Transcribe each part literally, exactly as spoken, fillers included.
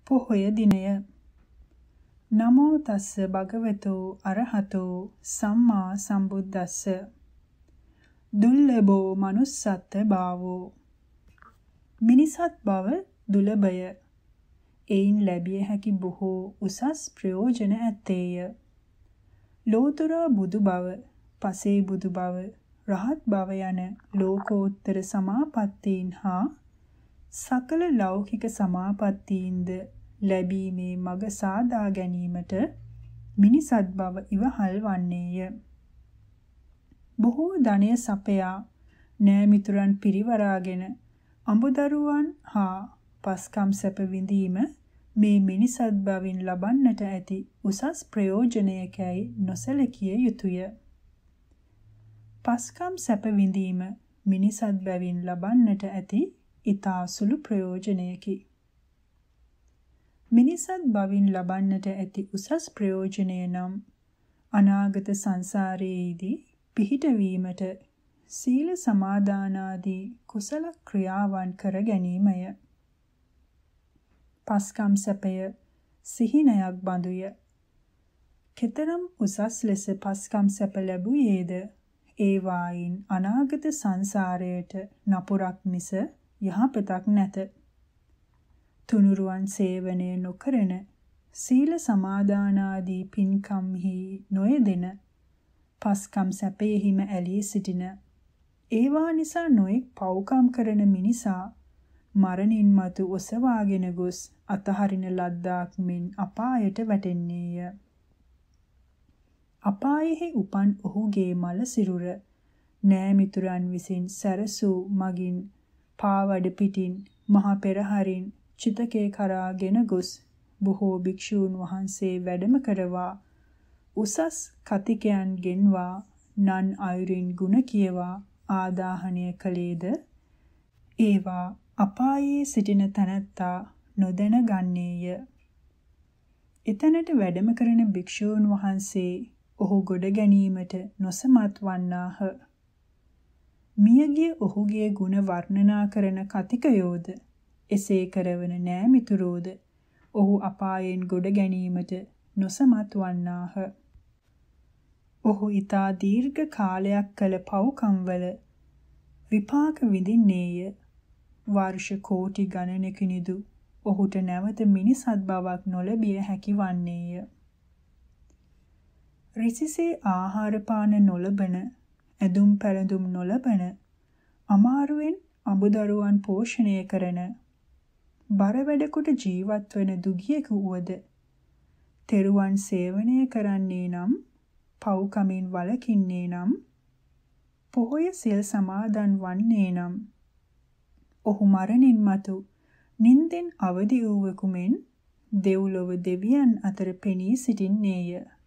පොහොය දිනය. නමෝ තස්ස භගවතෝ අරහතෝ සම්මා සම්බුද්දස්ස. දුර්ලභෝ manussත්ත භාවෝ. මිනිසත් බව දුලභය. එයින් ලැබිය හැකි බොහෝ උසස් ප්‍රයෝජන ඇත්තේය. ලෝතර බුදු බව, පසේ බුදු බව, රහත් බව යන ලෝකෝත්තර සමාපත්තීන් හා සකල ලෞකික සමාපත්තීන්ද ලැබීමේ මඟ සාදා ගැනීමට මිනිසත් බව ඉවහල් වන්නේය. බොහෝ ධනය සපයා නෑමිතුරන් පිරිවරාගෙන අඹදරුවන් හා පස්කම් සැප විඳීම මේ මිනිසත් බවින් ලබන්නට ඇති උසස් ප්‍රයෝජනයකැයි නොසැලකිය යුතුය. පස්කම් සැප විඳීම මිනිසත් බැවින් ලබන්නට ඇති ඊතා සුළු ප්‍රයෝජනයකි. මිනිසත් බවින් ලබන්නට ඇති උසස් ප්‍රයෝජනය නම් අනාගත සංසාරයේදී පිහිටවීමට සීල සමාදානාදී කුසල ක්‍රියාවන් කර ගැනීමය. පස්කම් සැපය සිහිනයක් බඳුය. කෙතරම් උසස් ලෙස පස්කම් සැප ලැබුයේද ඒ වායින් අනාගත සංසාරයට නපුරක් මිස යහපතක් නැත. තුනුරුවන් සේවනය නොකරන, සීල සමාදානාදී පින්කම්හි නොයෙදෙන, පස්කම් සැපයෙහිම ඇලී සිටින, ඒවා නිසා නොයෙක් පව්කම් කරන මිනිසා මරණින් මතු ඔසවාගෙන ගොස් අතහරින ලද්දාක් මෙන් අපායට වැටෙන්නේය. අපායෙහි උපන් ඔහුගේ මල සිරුර නෑමිතුරන් විසින් සැරසූ මගින් පාවඩ පිටින් මහ පෙරහරින් චිතකේ කරාගෙන ගොස් බොහෝ භික්ෂූන් වහන්සේ වැඩම කරවා උසස් කතිකයන් ගෙන්වා නන් අයුරින් ගුණ කියවා ආදාහනය කළේද ඒවා අපායේ සිටින තැනැත්තා නොදැන ගන්නේය. එතැනට වැඩම කරන භික්ෂූන් වහන්සේ ඔහු ගොඩ ගැනීමට නොසමත් වන්නාහ. මියගිය ඔහුගේ ගුණ වර්ණනා කරන කතිකයෝද එසේ කරවන නෑමිතුරෝද ඔහු අපායෙන් ගොඩ ගැනීමට නොසමත් වන්නාහ. ඔහු ඊතා දීර්ඝ කාලයක් කළ පව්කම්වල විපාක විඳින්නේය. වර්ෂ කෝටි ගණනකිනිදු ඔහුට නැවත මිනිසත් බවක් නොලැබිය හැකි වන්නේය. රිසිසේ ආහාර පාන නොලබන, ඇඳුම් පැළඳුම් නොලබන, අමාරුවෙන් අඹදරුවන් පෝෂණය කරන, බර වැඩකොට ජීවත් වන දුගියෙකු වුවද තෙරුවන් සේවනය කරන්නේ නම්, පව්කමින් වළකින්නේ නම්, පොහොය සිල් සමාදන් වන්නේ නම් ඔහු මරණින් මතු නින්දෙන් අවදි වූවෙකු මෙන් දෙව්ලොව දෙවියන් අතර පෙනී සිටින්නේය.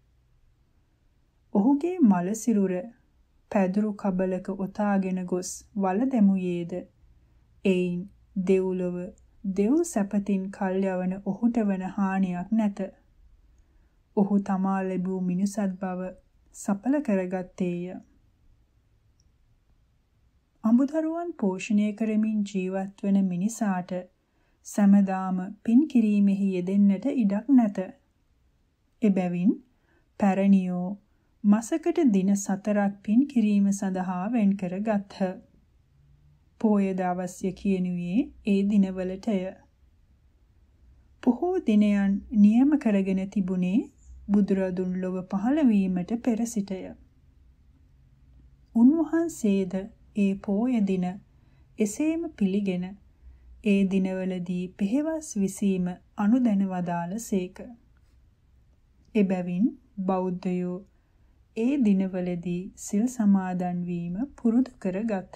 ඔහුගේ මල සිරුර පැදුරු කබලක ඔතාගෙන ගොස් වල දැමුයේද එයින් දෙව්ලොව දෙව් සැපතින් කල් යවන ඔහුට වන හානියක් නැත. ඔහු තමා ලැබූ මිනිසත් බව සඵල කරගත්තේය. අඹදරුවන් පෝෂණය කරමින් ජීවත් වන මිනිසාට සෑමදාම පින් කිරීමෙහි යෙදෙන්නට ඉඩක් නැත. එබැවින් පැරණියෝ මාසකට දින සතරක් පින් කිරීම සඳහා වෙන් කර ගත්හ. පොහොය දවස්ය කියනුයේ ඒ දිනවලටය. පොහෝ දිනයන් නියම කරගෙන තිබුණේ බුදුරදුන් ලොව පහළ වීමට පෙර සිටය. උන්වහන්සේද ඒ පොය දින එසේම පිළිගෙන ඒ දිනවලදී පෙහෙවස් විසීම අනුදැන වදාළසේක. එබැවින් බෞද්ධයෝ ඒ දිනවලදී සිල් සමාදන් වීම පුරුදු කරගත්හ.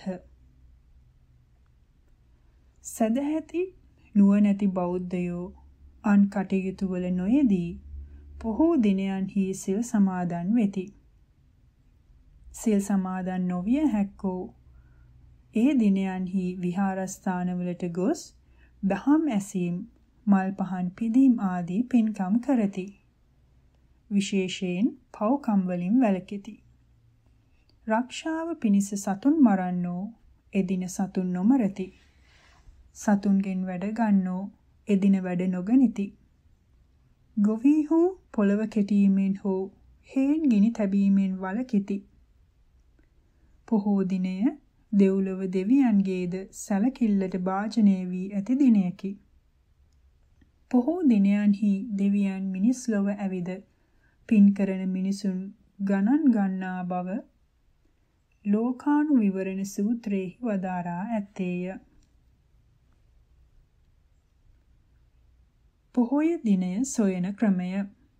සදැහැති නුවණැති බෞද්ධයෝ අන් කටයුතු වල නොයෙදී පොහෝ දිනයන්හි සිල් සමාදන් වෙති. සිල් සමාදන් නොවිය හැක්කෝ ඒ දිනයන්හි විහාරස්ථානවලට ගොස් දහම් ඇසීම්, මල් පහන් පිදීම් ආදී පින්කම් කරති. විශේෂයෙන් පව්කම් වලින් වැළකෙති. රක්ෂාව පිණිස සතුන් මරන්නෝ එදින සතුන් නොමරති. සතුන්ගෙන් වැඩ ගන්නෝ එදින වැඩ නොගනිති. ගොවීහු පොළව කෙටීමෙන් හෝ හේන් ගිනි තැබීමෙන් වළකිති. පොහෝ දිනය දෙව්ලොව දෙවියන්ගේද සැලකිල්ලට භාජනය වී ඇති දිනයකි. පොහෝ දිනයන්හි දෙවියන් මිනිස් ලොව ඇවිද පින් කරන මිනිසුන් ගණන් ගන්නා බව ලෝකානු විවරණ සූත්‍රයෙහි වදාරා ඇත්තේය. පොහොය දිනය සොයන ක්‍රමය.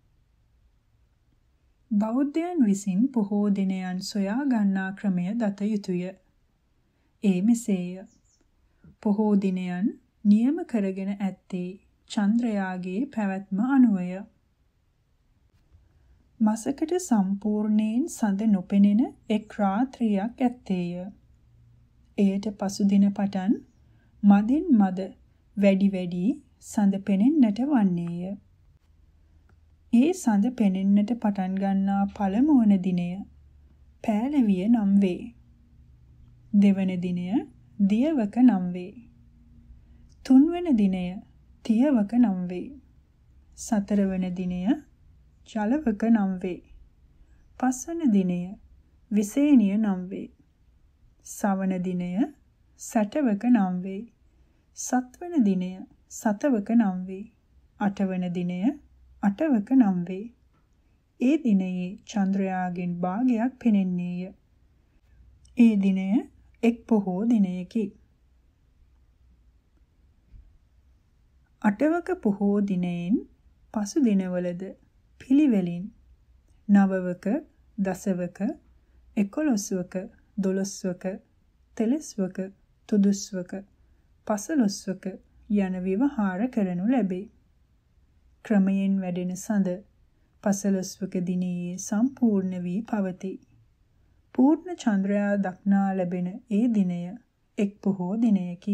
බෞද්ධයන් විසින් පොහෝ දිනයන් සොයා ගන්නා ක්‍රමය දත යුතුය. ඒ මෙසේය. පොහෝ දිනයන් නියම කරගෙන ඇත්තේ චන්ද්‍රයාගේ පැවැත්ම අනුවය. මසකට සම්පූර්ණයෙන් සඳ නොපෙනෙන එක් රාත්‍රියක් ඇත්තේය. එයට පසු දින පටන් මදින් මද වැඩි වැඩි සඳ පෙනෙන්නට වන්නේය. ඒ සඳ පෙනෙන්නට පටන් ගන්නා පළමු වන දිනය පෑලවිය නම් වේ. දෙවන දිනය දියවක නම් වේ. තුන්වන දිනය තියවක නම් වේ. සතරවන දිනය ජලවක නම් වේ. පස්වන දිනය විසේනිය නම් වේ. සවන දිනය සැටවක නම් වේ. සත්වන දිනය සතවක නම් වේ. අටවන දිනය අටවක නම් වේ. ඒ දිනයේ චන්ද්‍රයාගෙන් භාගයක් පෙනෙන්නේය. ඒ දිනය එක් පොහෝ දිනයකි. අටවක පොහෝ දිනයෙන් පසු දිනවලද පිළිවෙලින් නවවක, දසවක, එකොළොස්වක, දොළොස්වක, තෙලස්වක, තුදුස්වක, පසළොස්වක යන විවහාර කරනු ලැබේ. ක්‍රමයෙන් වැඩෙන සඳ පසළොස්වක දිනයේ සම්පූර්ණ වී පවතී. පූර්ණ චන්ද්‍රයා දක්නා ලැබෙන ඒ දිනය එක් පොහෝ දිනයකි.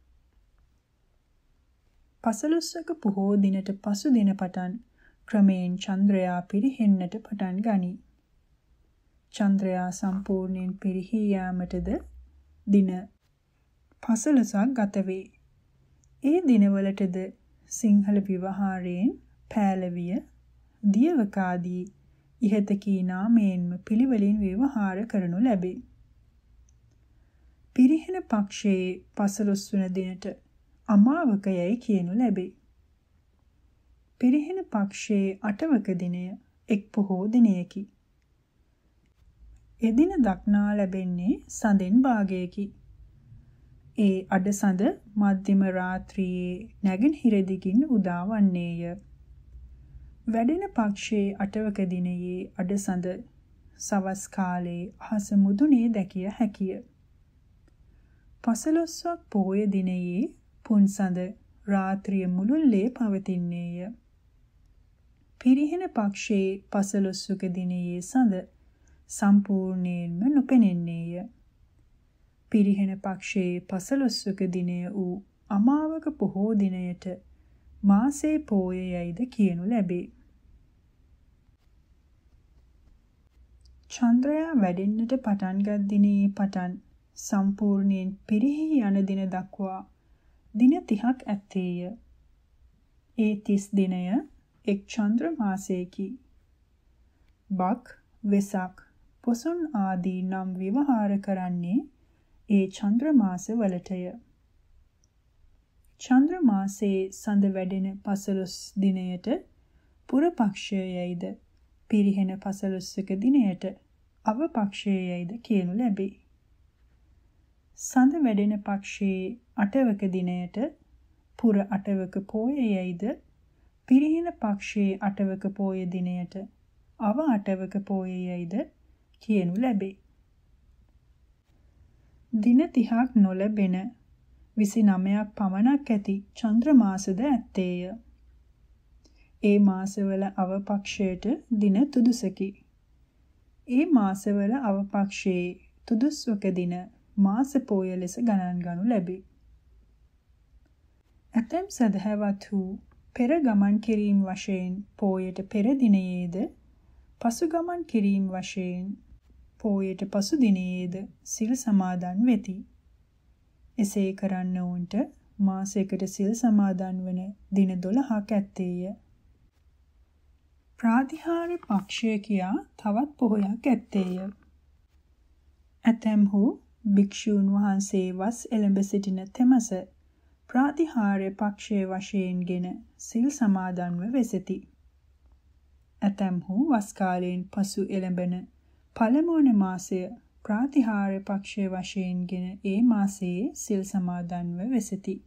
පසළොස්වක පොහෝ දිනට පසු දින පටන් ක්‍රමයෙන් චන්ද්‍රයා පිරිහෙන්නට පටන් ගනී. චන්ද්‍රයා සම්පූර්ණයෙන් පිරිහී යාමටද දින පසළොස්වක ගත වේ. ඒ දිනවලටද සිංහල විවහාරයෙන් පෑලවිය, දියවක ආදී ඉහත කී නාමයෙන්ම පිළිවෙලින් විවහාර කරනු ලැබේ. පිරිහෙන පක්ෂයේ පසළොස්වන දිනට අමාවක යැයි කියනු ලැබේ. පිරිහෙන පක්ෂයේ අටවක දිනය එක් පොහෝ දිනයකි. එදින දක්නා ලැබෙන්නේ සඳෙන් භාගයකි. ඒ අඩ සඳ මධ්‍යම රාත්‍රියේ නැගෙනහිර දිගින් උදා වන්නේය. වැඩෙන පක්ෂයේ අටවක දිනයේ අඩ සඳ සවස් කාලයේ අහස මුදුනේ දැකිය හැකිය. පසළොස්වක පොහොය දිනයේ පුන්සඳ රාත්‍රිය මුළුල්ලේ පවතින්නේය. පිරිහෙන පක්ෂයේ පසළොස්වක දිනයේ සඳ සම්පූර්ණයෙන්ම නොපෙනෙන්නේය. පිරිහෙන පක්ෂයේ පසළොස්වක දිනය වූ අමාවක පොහෝ දිනයට මාසේ පෝය යයිද කියනු ලැබේ. චන්ද්‍රයා වැඩෙන්නට පටන්ගත් දිනයේ පටන් සම්පූර්ණයෙන් පිරිහී යන දින දක්වා දින තිහක් ඇත්තේය. ඒ තිස් දිනය එක් චන්ද්‍ර මාසයකි. බක්, වෙසක්, පොසොන් ආදී නම් විවහාර කරන්නේ ඒ චන්ද්‍ර මාස වලටය. චන්ද්‍ර මාසයේ සඳ වැඩෙන පසළොස් දිනයට පුර පක්ෂය යයිද පිරිහෙන පසළොස්වක දිනයට අව පක්ෂය යයිද කියනු ලැබේ. සඳ වැඩෙන පක්ෂයේ අටවක දිනයට පුර අටවක පෝය යයිද පිරිහෙන පක්ෂයේ අටවක පෝය දිනයට අව අටවක පෝය යයිද කියනු ලැබේ. දින තිහක් නොලැබෙන විසි නවයක් පමණක් ඇති චන්ද්‍ර මාසද ඇත්තේය. ඒ මාසවල අවපක්ෂයට දින තුදුසකි. ඒ මාසවල අවපක්ෂයේ තුදුස්වක දින මාස පෝය ලෙස ගණන් ගනු ලැබේ. ඇතැම් සදහැවත්හු පෙර ගමන් කිරීම වශයෙන් පෝයට පෙර දිනයේද පසු ගමන් කිරීම වශයෙන් පෝයට පසු දිනයේද සිල් සමාදන් වෙති. එසේ කරන්නවුන්ට මාසයකට සිල් සමාදන් වන දින දොළහක් ඇත්තේය. ප්‍රාතිහාර්ය පක්ෂය කියා තවත් පොහොයක් ඇත්තේය. ඇතැම්හු භික්ෂූන් වහන්සේ වස් එළඹ සිටින තෙමස ප්‍රාතිහාර්ය පක්ෂයේ වශයෙන්ගෙන සිල් සමාදන්ව වෙසෙති. ඇතැම්හු වස් කාලයෙන් පසු එළඹෙන පළමු වන මාසය ප්‍රාතිහාර්ය පක්ෂයේ වශයෙන්ගෙන ඒ මාසයේ සිල් සමාදන්ව වෙසෙති.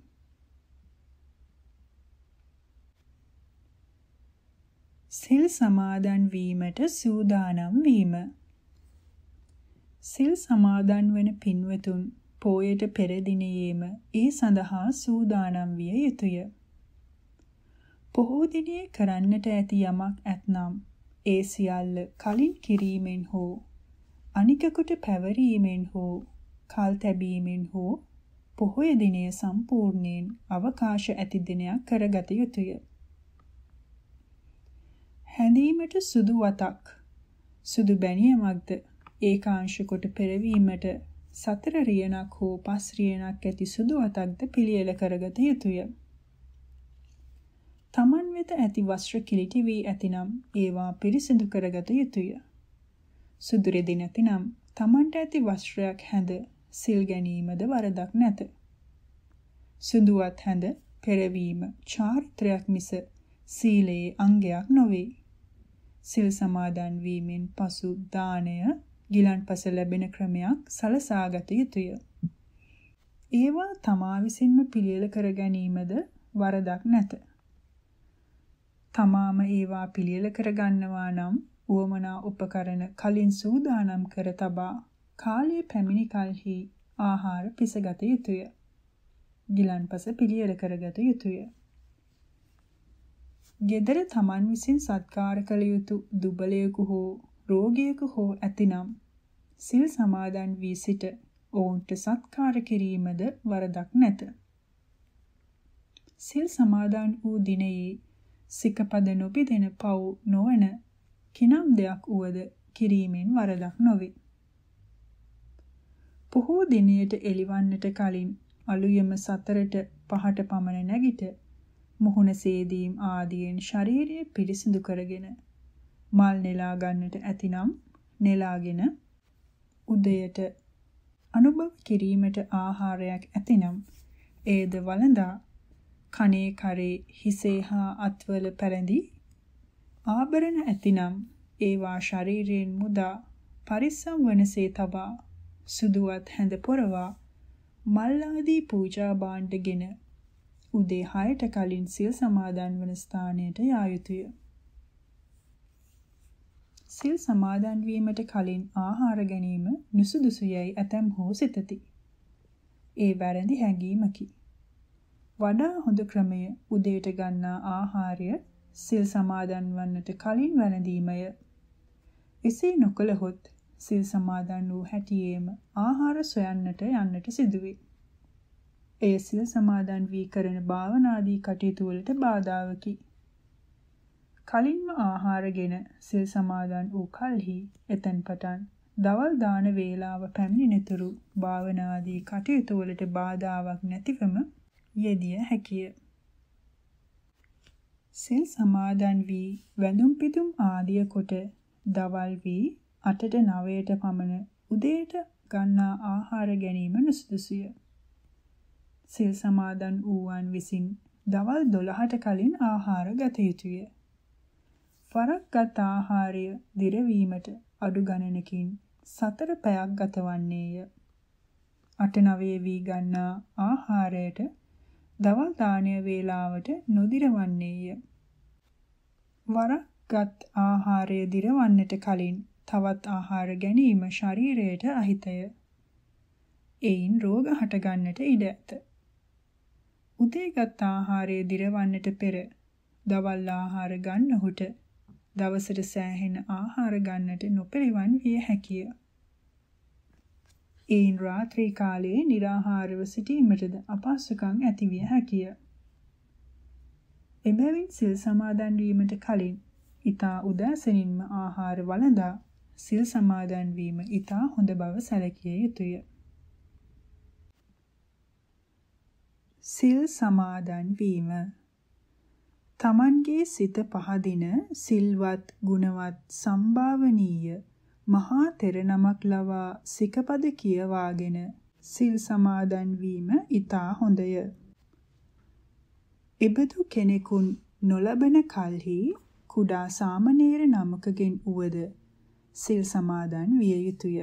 සිල් සමාදන් වීමට සූදානම් වීම. සිල් සමාදන් වන පින්වතුන් පෝයට පෙර දිනයේම ඒ සඳහා සූදානම් විය යුතුය. පොහෝ දිනේ කරන්නට ඇති යමක් ඇතනම් ඒ සියල්ල කලින් කිරීමෙන් හෝ අනිකකට පැවරීමෙන් හෝ කල් තැබීමෙන් හෝ පොහොය දිනය සම්පූර්ණයෙන් අවකාශ ඇති දිනයක් කරගත යුතුය. හැඳීමට සුදු වතක් සුදු බැනියමක්ද ඒකාංශ කොට පෙරවීමට සතර රියනක් හෝ පස් රියනක් ඇති සුදු වතක්ද පිළියෙල කරගත යුතුය. තමන් වෙත ඇති වස්ත්‍ර කිලිටි වී ඇතිනම් ඒවා පිරිසිදු කරගත යුතුය. සුදු රෙදි නැතිනම් තමන්ට ඇති වස්ත්‍රයක් හැඳ සිල් ගැනීමද වරදක් නැත. සුදුවත් හැඳ පෙරවීම චාරිත්‍රයක් මිස සීලයේ අංගයක් නොවේ. සිල් සමාදන් වීමෙන් පසු දානය ගිලන්පස ලැබෙන ක්‍රමයක් සලසාගත යුතුය. ඒවා තමා විසින්ම පිළියෙල කර ගැනීමද වරදක් නැත. තමාම ඒවා පිළියෙල කර ගන්නවා නම් උවමනා උපකරණ කලින් සූදානම් කර තබා කාලය පැමිණි කලෙහි ආහාර පිසගත යුතුය. ගිලන්පස පිළියෙල කරගත යුතුය. ගෙදර තමන් විසින් සත්කාර කළ යුතු දුබලයෙකු හෝ රෝගියෙකු හෝ ඇතිනම් සිල් සමාදන් වී සිට ඔවුන්ට සත්කාර කිරීමද වරදක් නැත. සිල් සමාදන් වූ දිනයේ සිකපද නොපිදෙන පව් නොවන කිනම් දෙයක් වුවද කිරීමෙන් වරදක් නොවේ. පොහෝ දිනයට එළිවන්නට කලින් අලුයම සතරට පහට පමණ නැගිට මුහුණ සේදීම් ආදියෙන් ශරීරය පිරිසිදු කරගෙන මල් නෙලා ගන්නට ඇතිනම් නෙලාගෙන උදයට අනුභව කිරීමට ආහාරයක් ඇතිනම් ඒද වළඳා කනේ කරේ හිසේ හා අත්වල පැලඳි ආභරණ ඇතිනම් ඒවා ශරීරයෙන් මුදා පරිස්සම් වනසේ තබා සුදුවත් හැඳ පොරවා මල් ආදී පූජා භාණ්ඩගෙන උදේ හයට කලින් සිල් සමාදන් වන ස්ථානයට යා යුතුය. සිල් සමාදන් වීමට කලින් ආහාර ගැනීම නුසුදුසුයයි ඇතැම්හු සිතති. ඒ වැරදි හැඟීමකි. වඩා හොඳ ක්‍රමය උදේට ගන්නා ආහාරය සිල් සමාදන් වන්නට කලින් වැළඳීමය. එසේ නොකළහොත් සිල් සමාදන් වූ හැටියේම ආහාර සොයන්නට යන්නට සිදුවේ. එය සිල් සමාදන් වී කරන භාවනාදී කටයුතු වලට බාධාවකි. කලින්ම ආහාරගෙන සිල් සමාදන් වූ කලෙහි එතෙන් පටන් දවල් දාන වේලාව පැමිණෙනතුරු භාවනාදී කටයුතු වලට බාධාවක් නැතිවම යෙදිය හැකිය. සිල් සමාදන් වී වැඳුම් පිදුම් ආදිය කොට දවල් වී අටට නවයට පමණ උදේට ගන්නා ආහාර ගැනීම නුසුදුසුය. සිල් සමාදන් වූවන් විසින් දවල් දොළහට කලින් ආහාර ගත යුතුය. වරක් ගත් ආහාරය දිරවීමට අඩු ගණනකින් සතර පැයක් ගතවන්නේය. අට නවයේ වී ගන්නා ආහාරයට දවල් දානය වේලාවට නොදිරවන්නේය. වරක් ගත් ආහාරය දිරවන්නට කලින් තවත් ආහාර ගැනීම ශරීරයට අහිතය. එයින් රෝග හටගන්නට ඉඩ ඇත. උදේගත් ආහාරය දිරවන්නට පෙර දවල් ආහාර ගන්නහුට දවසට සෑහෙන ආහාර ගන්නට නොපිළිවන් විය හැකිය. එයින් රාත්‍රී කාලයේ निराහාරව සිටීමටද අපහසුකම් ඇති විය හැකිය. එබැවින් සිල් සමාදන් වීමට කලින් ඊතා උදෑසනින්ම ආහාර වළඳා සිල් සමාදන් වීම ඊතා හොඳ බව සැලකිය යුතුය. සිල් සමාදන් වීම. තමන්ගේ සිත පහදින සිල්වත් ගුණවත් සම්භාවනීය මහා තෙර නමක් ලවා සිකපද කියවාගෙන සිල් සමාදන් වීම ඊටා හොඳය. එබඳු කෙනෙකුන් නොලබන කල්හි කුඩා සාමණේර නමකගෙන් උවද සිල් සමාදන් විය යුතුය.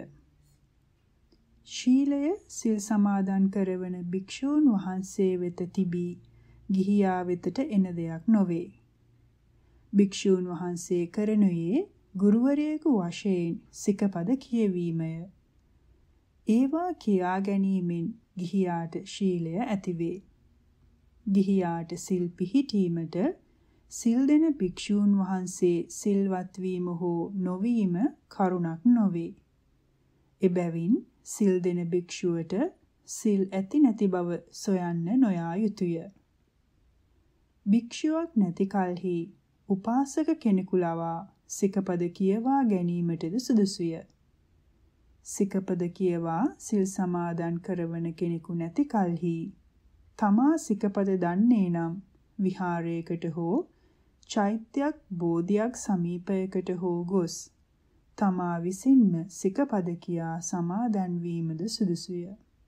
ශීලය සිල් සමාදන් කරවන භික්ෂූන් වහන්සේ වෙත තිබී ගිහියා වෙතට එන දෙයක් නොවේ. භික්ෂූන් වහන්සේ කරනුයේ ගුරුවරයෙකු වශයෙන් සිකපද කියවීමය. ඒවා කියා ගැනීමෙන් ගිහියාට ශීලය ඇතිවේ. ගිහියාට සිල් පිහිටීමට සිල් දෙන භික්ෂූන් වහන්සේ සිල්වත් වීම හෝ නොවීම කරුණක් නොවේ. එබැවින් සිල් දෙන භික්ෂුවට සිල් ඇති නැති බව සොයන්න නොයා යුතුය. භික්ෂුවක් නැති කලෙහි උපාසක කෙනෙකු ලවා සිකපද කියවා ගැනීමටද සුදුසුය. සිකපද කියවා සිල් සමාදන් කරවන කෙනෙකු නැති කලෙහි තමා සිකපද දන්නේ නම් විහාරයකට හෝ චෛත්‍යයක් බෝධියක් සමීපයකට හෝ ගොස් තමා විසින්ම සිකපද කියා සමාදන් වීමද සුදුසුය.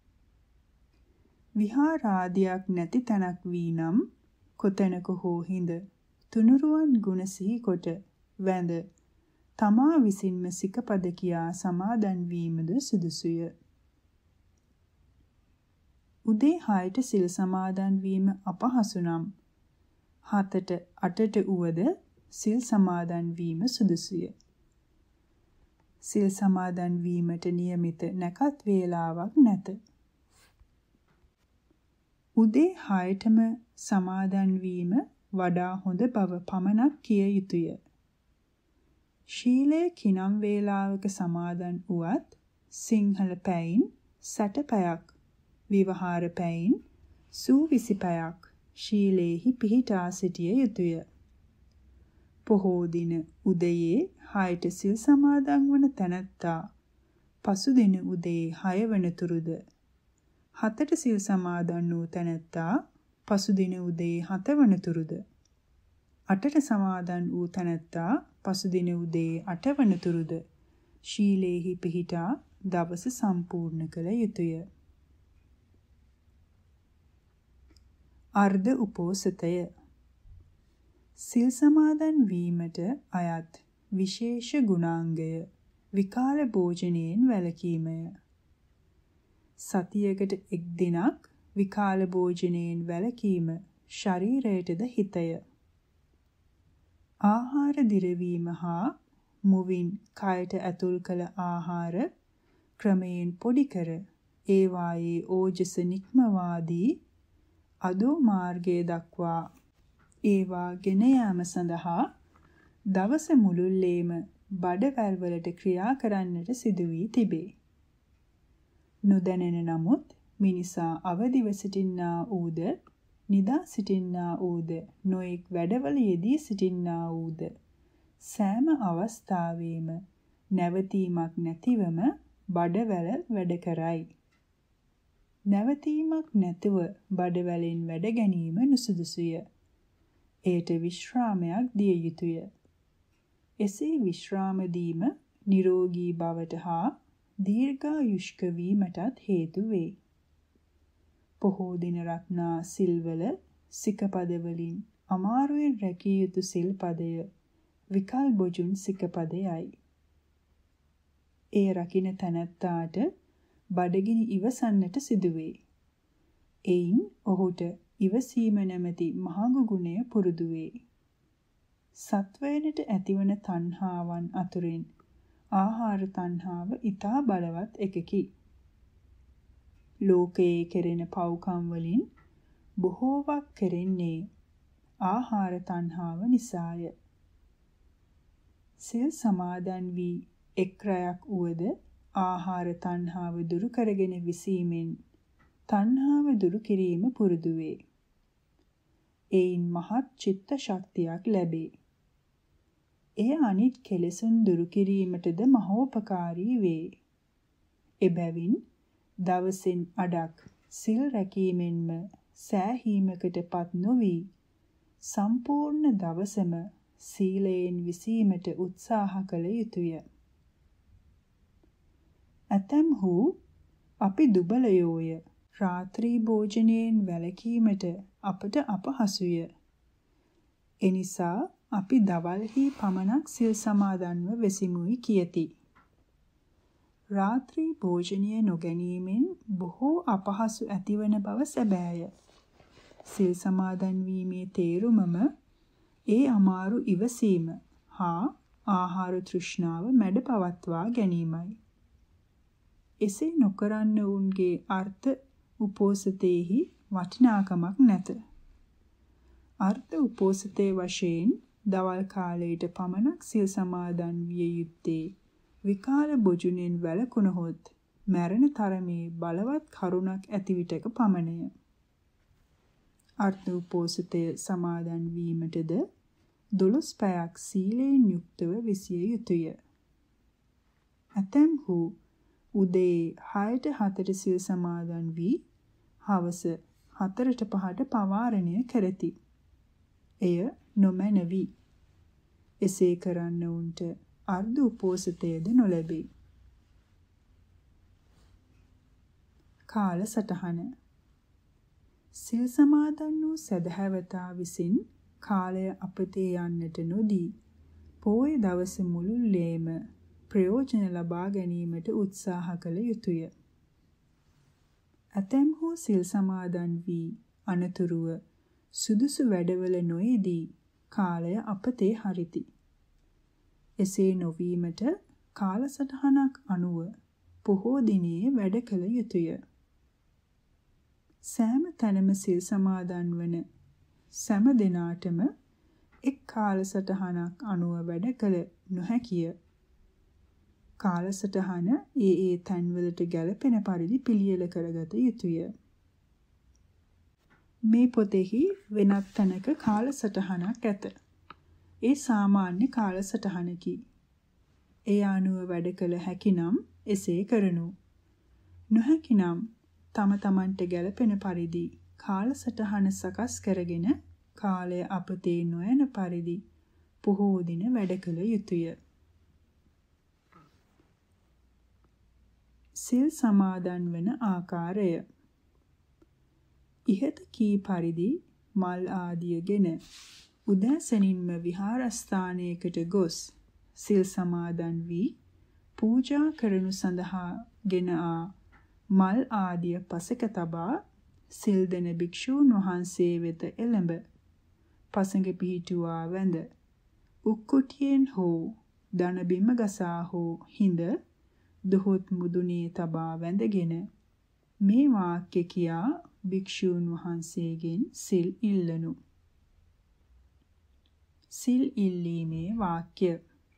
විහාරාදියක් නැති තැනක් වී නම් කොතැනක හෝ හිඳ තුනුරුවන් ගුණ සිහි කොට වැඳ තමා විසින්ම සිකපද කියා සමාදන් වීමද සුදුසුය. උදේ හයට සිල් සමාදන් වීම අපහසු නම් හතට අටට උවද සිල් සමාදන් වීම සුදුසුය. සිල් සමාදන් වීමට නියමිත නැකත් වේලාවක් නැත. උදේ හයටම සමාදන් වීම වඩා හොඳ බව පමණක් කිය යුතුය. ශීලය කිනම් වේලාවක සමාදන් වුවත් සිංහල පැයින් සැට පැයක්, විවහාර පැයින් සූවිසි පැයක් ශීලයේහි පිහිටා සිටිය යුතුය. පොහෝ දින උදයේ හයට සිල් සමාදන් වන තැනැත්තා පසු දින උදේ හය වනතුරුද හතට සිල් සමාදන් වූ තැනැත්තා පසු දින උදේ හත වනතුරුද අටට සමාදන් වූ තැනැත්තා පසු දින උදේ අට වනතුරුද ශීලයේහි පිහිටා දවස සම්පූර්ණ කළ යුතුය. අර්ධ උපෝසතය සිල් සමාදන් වීමට අයත් විශේෂ ගුණාංගය විකාල භෝජනයෙන් වැළකීමය. සතියකට එක් දිනක් විකාල භෝජනයෙන් වැළකීම ශරීරයටද හිතය. ආහාර දිරවීම හා මුවින් කයට ඇතුල් කළ ආහාර ක්‍රමයෙන් පොඩි කර ඒවායේ ඕජස නික්මවාදී අදෝ මාර්ගයේ දක්වා ඒවා ගෙන යාම සඳහා දවස මුළුල්ලේම බඩවැල් වලට ක්‍රියා කරන්නට සිදු වී තිබේ. නොදැනෙන නමුත් මිනිසා අවදිව සිටින්නා වූද නිදා සිටින්නා වූද නොඑක් වැඩවල යෙදී සිටින්නා වූද සෑම අවස්ථාවෙම නැවතීමක් නැතිවම බඩවැල වැඩ කරයි. නැවතීමක් නැතුව බඩවැලෙන් වැඩ ගැනීම නුසුදුසුය. එයට විශ්‍රාමයක් දිය යුතුය. එසේ විශ්‍රාම දීම නිරෝගී බවට හා දීර්ඝායුෂ්ක වීමටත් හේතු වේ. පොහෝ දින රත්නා සිල්වල සිකපද වලින් අමාරුවෙන් රැකිය යුතු සිල්පදය විකල් බොජුන් සිකපදයයි. ඒ රකින්න තැනැත්තාට බඩගිනි ඉවසන්නට සිදුවේ. එයින් ඔහුට ඉවසීම නැමැති මහඟු ගුණය පුරුදු වේ. සත්වයනට ඇතිවන තණ්හාවන් අතුරින් ආහාර තණ්හාව ඊටා බලවත් එකකි. ලෝකයේ කෙරෙන පව්කම් වලින් බොහෝවක් කෙරෙන්නේ ආහාර තණ්හාව නිසාය. සිල් සමාදන් වී එක් රැයක් උවද ආහාර තණ්හාව දුරු කරගෙන විසීමෙන් තණ්හාව දුරු කිරීම පුරුදු වේ. එයින් මහත් චිත්ත ශක්තියක් ලැබේ. එය අනිත් කෙලෙසුන් දුරු කිරීමටද මහෝපකාරී වේ. එබැවින් දවසින් අඩක් සිල් රැකීමෙන්ම සෑහීමකටපත් නොවි සම්පූර්ණ දවසම සීලයෙන් විසීමට උත්සාහ කළ යුතුය. ඇතැම්හු අපි දුබලයෝය. රාත්‍රී භෝජනයෙන් වැළකීමට අපට අපහසුය. එනිසා අපි දවල්හි පමණක් සිල් සමාදන්ව වෙසිමුයි කියති. රාත්‍රී භෝජනය නොගැනීමෙන් බොහෝ අපහසු ඇතිවන බව සැබෑය. සිල් සමාදන් වීමේ තේරුමම ඒ අමාරු ඉවසීම හා ආහාර තෘෂ්ණාව මැඩ පවත්වා ගැනීමයි. එසේ නොකරන්න වුන්ගේ අර්ථ උපෝසතේහි වටිනාකමක් නැත. අර්ථ උපෝසතේ වශයෙන් දවල් කාලයට පමණක් සිල් සමාදන් විය යුත්තේ විකාල භෝජනයෙන් වැළකුණහොත් මරණ තරමේ බලවත් කරුණක් ඇති විටක පමණය. අර්ථ උපෝසතය සමාදන් වීමටද දොළොස් පැයක් සීලයෙන් යුක්තව විසිය යුතුය. ඇතැම්හු උදේ හයට හතට සිල් සමාදන් වී හවස හතරට පහට පවාරණය කරති. එය නොමැනවි. එසේ කරන්න උන්ට අර්ධ උපෝසතයද නොලැබේ. කාල සටහන සිල් සමාදන් වූ සදහැවතා විසින් කාලය අපතේ යන්නට නොදී පෝය දවස මුළුල්ලේම ප්‍රයෝජන ලබා ගැනීමට උත්සාහ කළ යුතුය. ඇතැම්හු සිල් සමාදන් වී අනතුරුව සුදුසු වැඩවල නොයෙදී කාලය අපතේ හරිති. එසේ නොවීමට කාලසටහනක් අනුව පොහෝ දිනේ වැඩ කළ යුතුය. සෑම තැනම සිල් සමාදන් වන සෑම දිනාටම එක් කාලසටහනක් අනුව වැඩ කළ නොහැකිය. කාලසටහන ඒ ඒ තැන්වලට ගැලපෙන පරිදි පිළියෙල කරගත යුතුය. මේ පොතෙහි වෙනත් තැනක කාලසටහනක් ඇත. ඒ සාමාන්‍ය කාලසටහනකි. ඒ අනුව වැඩ කළ හැකිනම් එසේ කරනු. නොහැකිනම් තම තමන්ට ගැලපෙන පරිදි කාලසටහන සකස් කරගෙන කාලය අපතේ නොයන පරිදි පොහෝ දින වැඩ කළ යුතුය. සිල් සමාදන් වන ආකාරය ඉහත කී පරිදි මල් ආදියගෙන උදෑසනින්ම විහාරස්ථානයකට ගොස් සිල් සමාදන් වී පූජා කරනු සඳහා ගෙන ආ මල් ආදිය පසක තබා සිල් දෙන භික්ෂූන් වහන්සේ වෙත එළඹ පසඟ පිහිටුවා වැඳ උක්කුටියෙන් හෝ දන බිම ගසා හෝ හිඳ දොහොත් මුදුනේ තබා වැඳගෙන මේ වාක්‍ය කියා භික්ෂූන් වහන්සේගෙන් සිල් ඉල්ලනු. සිල් ඉල්ලීමේ වාක්‍ය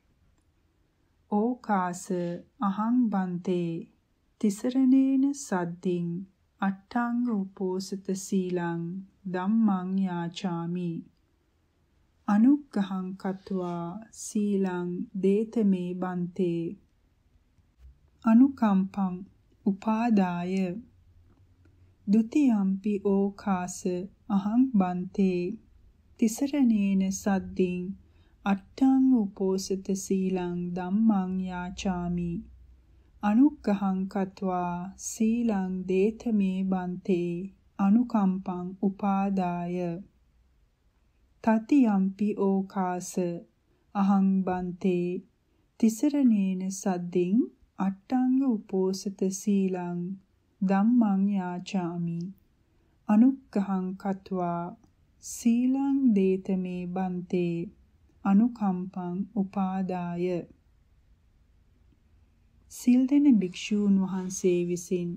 ඕකාස අහං බන්තේ තිසරණේන සද්දින් අට්ඨංග උපෝසත සීලං ධම්මං යාචාමි අනුග්ගහං කତ୍වා සීලං දේතමේ බන්තේ අනුකම්පං උපාදාය ဒုတိယံ පි ඕකාස අහං බන්තේ තිසරණේන සද්දින් අට්ඨංග උපෝසත සීලං ධම්මං යාචාමි අනුග්ගහං කତ୍වා සීලං දේතමේ බන්තේ අනුකම්පං උපාදාය තතියම්පි ඕකාස අහං බන්තේ තිසරණේන සද්දින් අට්ඨංග උපෝසත සීලං ධම්මං යාචාමි අනුග්ගහං කତ୍වා සීලං දේතමේ බන්තේ අනුකම්පං උපාදාය සිල් දෙන භික්ෂූන් වහන්සේ විසින්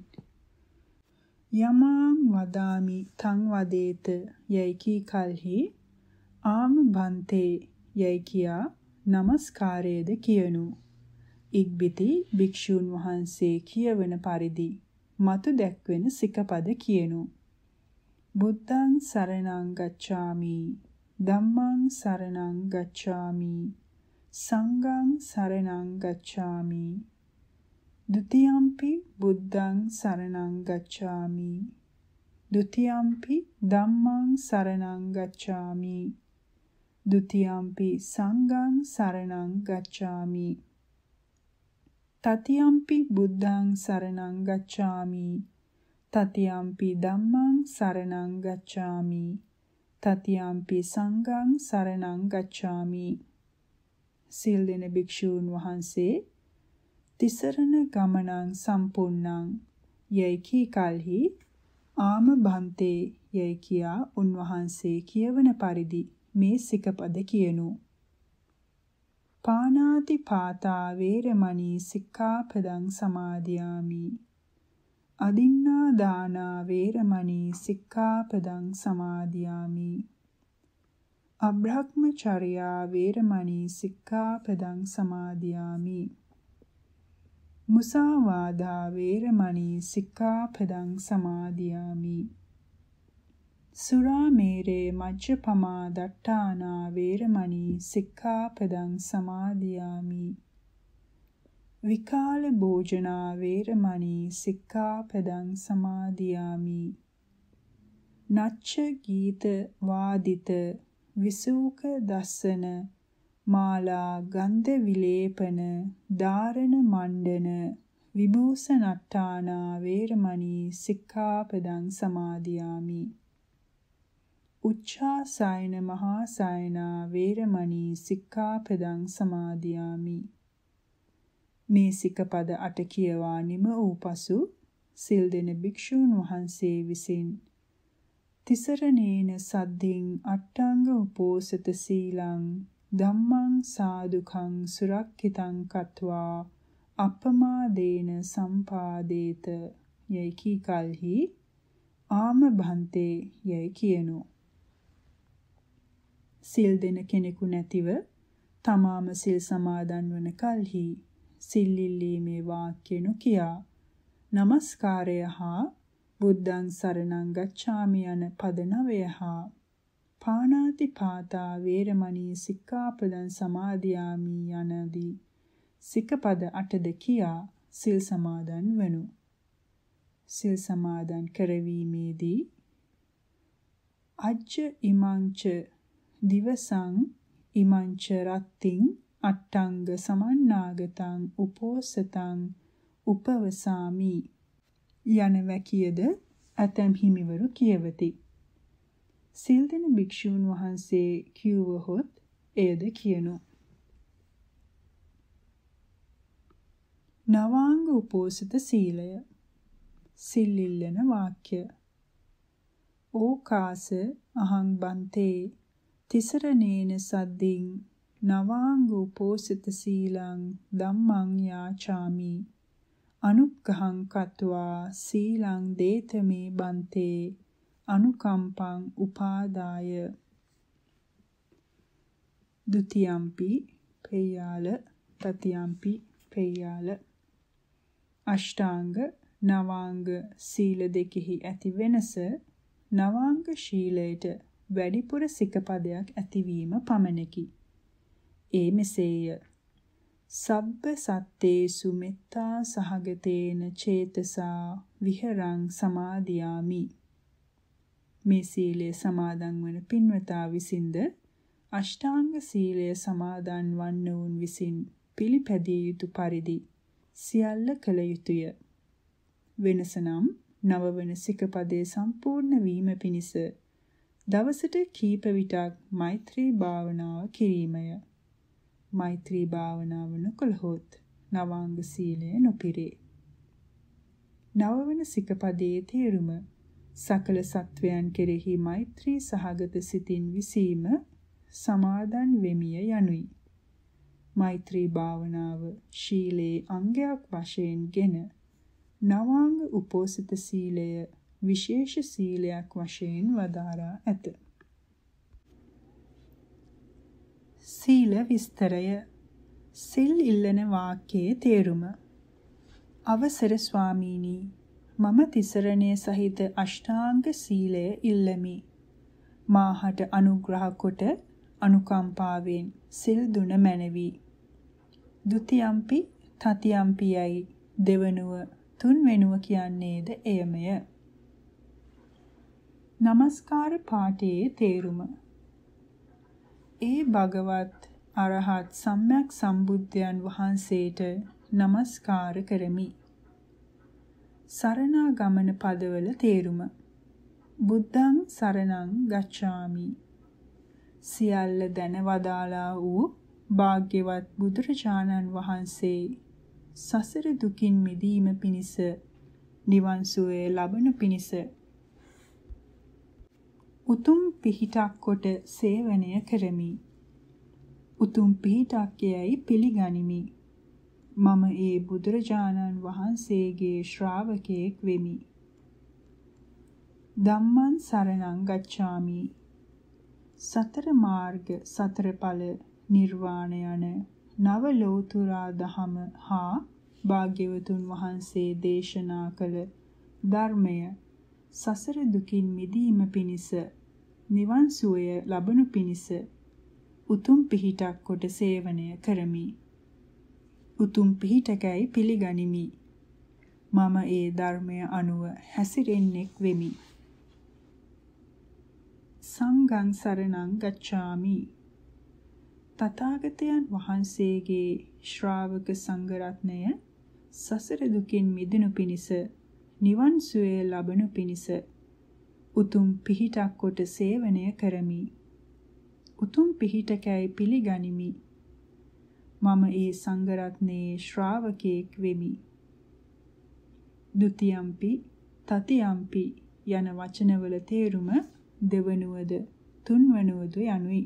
යමං වදාමි තං වදේත යයි කී කල්හි ආම බන්තේ යයි කියා නමස්කාරයේද කියනු. ඉක්බිති භික්ෂූන් වහන්සේ කියවන පරිදි මතු දැක්වෙන සිකපද කියනු. බුද්ධං සරණං ගච්ඡාමි ධම්මං සරණං ගච්ඡාමි සංඝං සරණං ගච්ඡාමි ဒုတိယံ පි බුද්ධං සරණං ගච්ඡාමි द्वितीयම්පි ධම්මං සරණං ගච්ඡාමි. द्वितीयම්පි සංඝං සරණං ගච්ඡාමි. තතියම්පි බුද්ධං සරණං ගච්ඡාමි. තතියම්පි ධම්මං සරණං ගච්ඡාමි. තතියම්පි සංඝං සරණං ගච්ඡාමි. සිල් දෙන භික්ෂූන් වහන්සේ තිසරණ ගමනං සම්පූර්ණං යයි කී කලෙහි ආම භන්තේ යයි කියා උන්වහන්සේ කියවන පරිදි මේ සිකපද කියනු. පානාති පාතා වේරමණී සික්ඛාපදං සමාදියාමි. අදින්නා දානා වේරමණී සික්ඛාපදං සමාදියාමි. අබ්‍රහ්මචර්යා වේරමණී සික්ඛාපදං සමාදියාමි. මුසාවාදා වේරමණී සික්ඛාපදං සමාදියාමි. සුරාමේරේ මජ්ජපමා දට්ඨානා වේරමණී සික්ඛාපදං සමාදියාමි. විකාල භෝජනා වේරමණී සික්ඛාපදං සමාදියාමි. නච්ච ගීත වාදිත විසූක දස්සන මාලා ගන්ධ විලේපන ධාරණ මණ්ඩන විභූෂණට්ඨානා වේරමණී සික්ඛාපදං සමාදියාමි. උච්ඡාසයන මහාසයනා වේරමණී සික්ඛාපදං සමාදියාමි. මේ සිකපද අට කියවා නිම වූ පසු සිල් දෙන භික්ෂූන් වහන්සේ විසින් තිසරණේන සද්ධින් අට්ඨංග උපෝසත සීලං ධම්මං සාදුකං සුරක්ඛිතං කତ୍වා අපමාදේන සම්පාදේත යයි කී කලෙහි ආම භන්තේ යයි කියනු. සිල් දෙන කෙනෙකු නැතිව තමාම සිල් සමාදන් වන කලෙහි සිල් ඉල්ලීමේ වාක්‍ය නොකියා නමස්කාරය හා බුද්ධං සරණං ගච්ඡාමි යන පද නවය හා පානාති පාතා වේරමණී සික්ඛාපදං සමාදියාමි යනදී සිකපද අටද කියා සිල් සමාදන් වනු. සිල් සමාදන් කරවීමේදී අජ්ජ ඉමංච දිවසං ඉමංච රත්තිං අට්ඨංග සමන්නාගතං උපෝසතං උපවසාමි යන වැකියද ඇතැම් හිමිවරු කියවති. සිල් දෙන භික්ෂූන් වහන්සේ කියවහොත් එයද කියනු. නවාංග උපෝසත සීලය. සිල් ඉල්ලන වාක්‍ය. ඕකාස අහං බන්තේ තිසරණේන සද්දින් නවාංග උපෝසත සීලං ධම්මං යාචාමි. අනුග්ගහං කତ୍වා සීලං දේතමේ බන්තේ අනුකම්පං උපාදාය. ဒ ුතියම්පි පෙය්‍යාල තතියම්පි පෙය්‍යාල. අෂ්ටාංග නවාංග සීල දෙකෙහි ඇති වෙනස නවාංග ශීලයට වැඩිපුර සිකපදයක් ඇතිවීම පමණකි. ඒ මෙසේය. සබ්බ සත්තේසු මෙත්තා සහගතේන චේතසා විහරං සමාදියාමි. මේ සීලය සමාදන් වන පින්වතා විසින්ද අෂ්ටාංග සීලය සමාදන් වන්නවුන් විසින් පිළිපැදිය යුතු පරිදි සියල්ල කළ යුතුය. වෙනස නම් නවවන සිකපදයේ සම්පූර්ණ වීම පිණිස දවසට කීප විටක් මෛත්‍රී භාවනාව කිරීමය. මෛත්‍රී භාවනාව නොකළහොත් නවාංග සීලය නොපිරේ. නවවන සිකපදයේ තේරුම සකල සත්වයන් කෙරෙහි මෛත්‍රී සහගත සිතින් විසීම සමාදන් වෙමිය යනුයි. මෛත්‍රී භාවනාව ශීලයේ අංගයක් වශයෙන් ගෙන නවාංග උපෝසත සීලය විශේෂ සීලයක් වශයෙන් වදාරා ඇත. සීල විස්තරය. සිල් ඉල්ලන වාක්‍යයේ තේරුම. අවසර ස්වාමීනි, මම තිසරණය සහිත අෂ්ටාංග සීලය ඉල්ලමි. මාහට අනුග්‍රහ කොට අනුකම්පාවෙන් සිල් දුන මැනවි. ဒ ුතියම්පි තතියම්පියයි දෙවනුව තුන්වෙනුව කියන්නේද එයමය. නමස්කාර පාඨයේ තේරුම. ඒ භගවත් අරහත් සම්්‍යක් සම්බුද්ධයන් වහන්සේට නමස්කාර කරමි. සරණාගමන පදවල තේරුම. බුද්ධං සරණං ගච්ඡාමි. සියල්ල දැන වදාලා වූ භාග්‍යවත් බුදුරජාණන් වහන්සේ සසර දුකින් මිදීම පිණිස නිවන් සුවය ලබනු පිණිස උතුම් පිහිටක් කොට සේවනය කරමි. උතුම් පිහිටක් යැයි පිළිගනිමි. මම ඒ බුදුරජාණන් වහන්සේගේ ශ්‍රාවකයෙක් වෙමි. ධම්මං සරණං ගච්ඡාමි. සතර මාර්ග සතර ඵල නිර්වාණ යන නව ලෝතුරා දහම හා භාග්‍යවතුන් වහන්සේ දේශනා කළ ධර්මය සසර දුකින් මිදීම පිණිස නිවන් සුවය ලබනු පිණිස උතුම් පිහිටක් කොට සේවනය කරමි. උතුම් පිහිටකයි පිළිගනිමි. මම ඒ ධර්මය අනුව හැසිරෙන්නෙක් වෙමි. සංඝං සරණං ගච්ඡාමි. තථාගතයන් වහන්සේගේ ශ්‍රාවක සංඝ රත්නය සසර දුකින් මිදෙනු පිණිස නිවන් සුවය ලබනු පිණිස උතුම් පිහිටක් කොට සේවනය කරමි. උතුම් පිහිටකයි පිළිගනිමි. මම ඒ සංඝ රත්නයේ ශ්‍රාවකයෙක් වෙමි. ဒ ුතියම්පි තතියම්පි යන වචනවල තේරුම දෙවනුවද තුන්වනුවද යනුයි.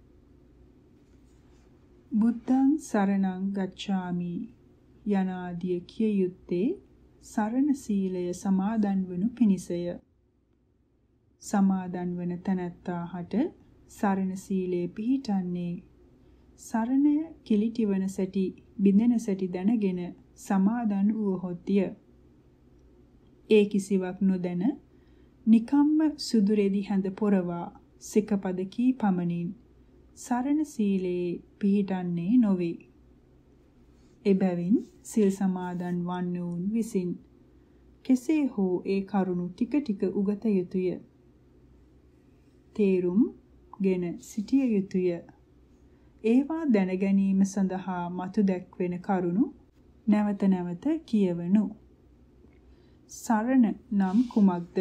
බුද්ධං සරණං ගච්ඡාමි යනාදිය කිය යුත්තේ සරණ සීලය සමාදන් වනු පිණිසය. සමාදන් වන තැනැත්තාහට සරණ සීලය පිහිටන්නේ සරණය කිලිටි වන සැටි බිඳෙන සැටි දැනගෙන සමාදන් වූහොත්ය. ඒ කිසිවක් නොදැන නිකම්ම සුදු රෙදි හැඳ පොරවා සිකපද කී පමණින් සරණ සීලයේ පිහිටන්නේ නොවේ. එබැවින් සිල් සමාදන් වන්නවුන් විසින් කෙසේ හෝ ඒ කරුණු ටික ටික උගත යුතුය. තේරුම් ගෙන සිටිය යුතුය. ඒවා දැන ගැනීම සඳහා මතු දැක්වෙන කරුණු නැවත නැවත කියවනු. සරණ නම් කුමක්ද?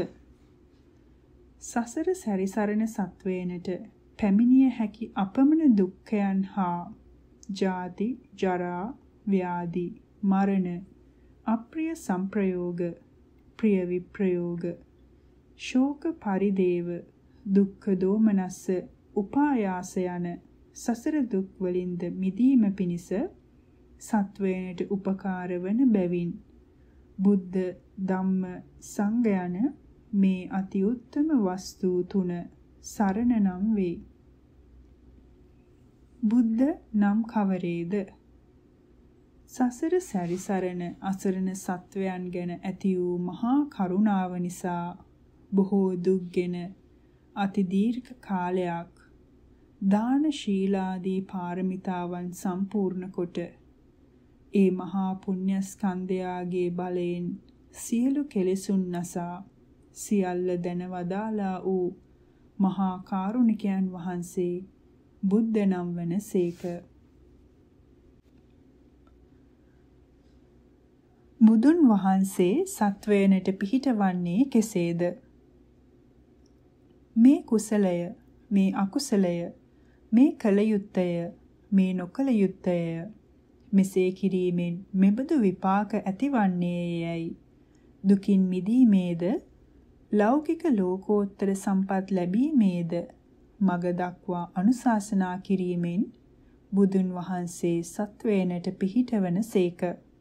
සසර සැරිසරණ සත්වයනට පැමිණිය හැකි අපමණ දුක්ඛයන් හා ජාති, ජරා, ව්‍යාධි, මරණ, අප්‍රිය සංප්‍රයෝග, ප්‍රිය විප්‍රයෝග, ශෝක පරිදේව, දුක්ඛ දෝමනස්ස, උපායාස යන සසර දුක් වලින්ද මිදීම පිණිස සත්වයනට උපකාර වන බැවින් බුද්ධ, ධම්ම, සංඝ යන මේ අති උත්තම වස්තු තුන සරණ නම් වේ. බුද්ධ නම් කවරේද? සසර සැරිසරණ අසරණ සත්වයන් ගැන ඇති වූ මහා කරුණාව නිසා බොහෝ දුක්ගෙන අති දීර්ඝ කාලයක් දාන ශීලාදී පාරමිතාවන් සම්පූර්ණ කොට ඒ මහා පුණ්‍ය ස්කන්ධයාගේ බලයෙන් සියලු කෙලෙසුන් නසා සියල්ල දැන වදාලා වූ මහා කාරුණිකයන් වහන්සේ බුද්ධ නම් වන සේක. බුදුන් වහන්සේ සත්වයනට පිහිටවන්නේ කෙසේද? මේ කුසලය, මේ අකුසලය, මේ කල යුත්තය, මේ නොකල යුත්තය, මෙසේ කිරීමෙන් මෙබඳු විපාක ඇතිවන්නේ යැයි දුකින් මිදීමේද ලෞකික ලෝකෝත්තර සම්පත් ලැබීමේද මග දක්වා අනුශාසනා කිරීමෙන් බුදුන් වහන්සේ සත්වයනට පිහිටවන සේක.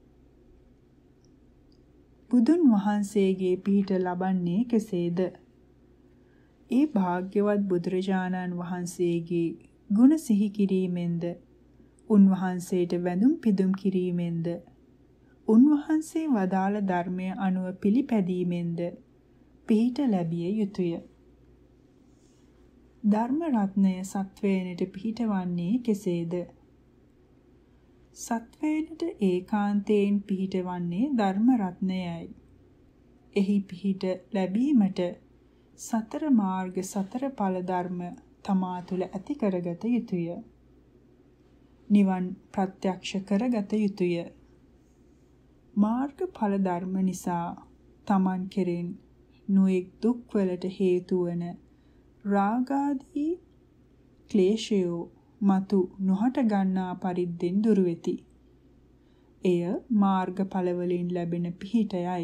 බුදුන් වහන්සේගේ පිහිට ලබන්නේ කෙසේද? ඒ භාග්‍යවත් බුදුරජාණන් වහන්සේගේ ගුණ සිහි කිරීමෙන්ද, උන්වහන්සේට වැඳුම් පිදුම් කිරීමෙන්ද, උන්වහන්සේ වදාළ ධර්මය අනුව පිළිපැදීමෙන්ද පිහිට ලැබිය යුතුය. ධර්ම රත්නය සත්වයනට පිහිටවන්නේ කෙසේද? සත්වයනට ඒකාන්තයෙන් පිහිටවන්නේ ධර්ම රත්නයයි. එහි පිහිට ලැබීමට සතර මාර්ග සතර ඵල ධර්ම තමා තුළ ඇති කරගත යුතුය. නිවන් ප්‍රත්‍යක්ෂ කරගත යුතුය. මාර්ග ඵල ධර්ම නිසා තමන් කෙරෙන් නොඑක් දුක්වලට හේතු වන රාගාදී ක්ලේශයෝ මතු නොහට ගන්නා පරිද්දෙන් දුරු වෙති. එය මාර්ගඵල වලින් ලැබෙන පිහිටයයි.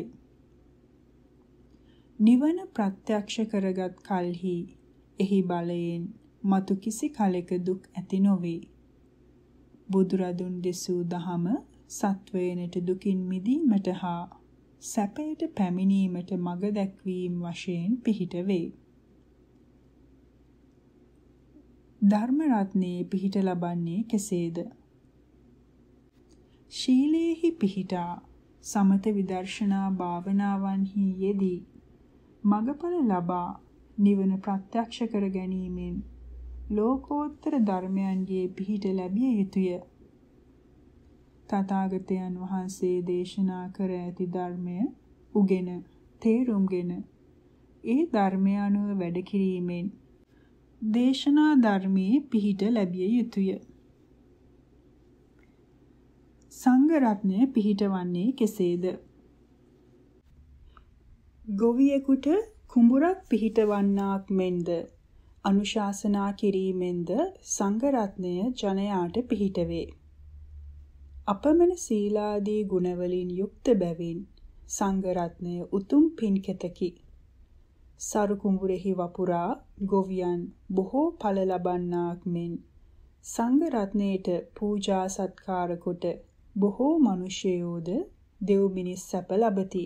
නිවන ප්‍රත්‍යක්ෂ කරගත් කල්හි එහි බලයෙන් මතු කිසි කලෙක දුක් ඇති නොවේ. බුදුරදුන් දෙසූ දහම සත්වයනට දුකින් මිදීමට හා සැපයට පැමිණීමට මඟ දැක්වීම වශයෙන් පිහිට වේ. ධර්ම රත්නයේ පිහිට ලබන්නේ කෙසේද? ශීලයේහි පිහිටා සමත විදර්ශනා භාවනාවන්හි යෙදී මඟඵල ලබා නිවන ප්‍රත්‍යක්ෂ කර ගැනීමෙන් ලෝකෝත්තර ධර්මයන්ගේ පිහිට ලැබිය යුතුය. තථාගතයන් වහන්සේ දේශනා කර ඇති ධර්මය උගෙන තේරුම්ගෙන ඒ ධර්මය අනුව වැඩ කිරීමෙන් දේශනා ධර්මයේ පිහිට ලැබිය යුතුය. සංඝ රත්නය පිහිටවන්නේ කෙසේද? ගොවියෙකුට කුඹුරක් පිහිටවන්නාක් මෙන්ද අනුශාසනා කිරීමෙන්ද සංඝ රත්නය ජනයාට පිහිට වේ. අපමණ සීලාදී ගුණවලින් යුක්ත බැවින් සංඝ රත්නය උතුම් පින්කෙතකි. සරු කුඹුරෙහි වපුරා ගොවියන් බොහෝ ඵල ලබන්නාක් මෙන් සංඝ රත්නයට පූජා සත්කාර කොට බොහෝ මිනිසයෝද දෙව් මිනිස් සැප ලබති.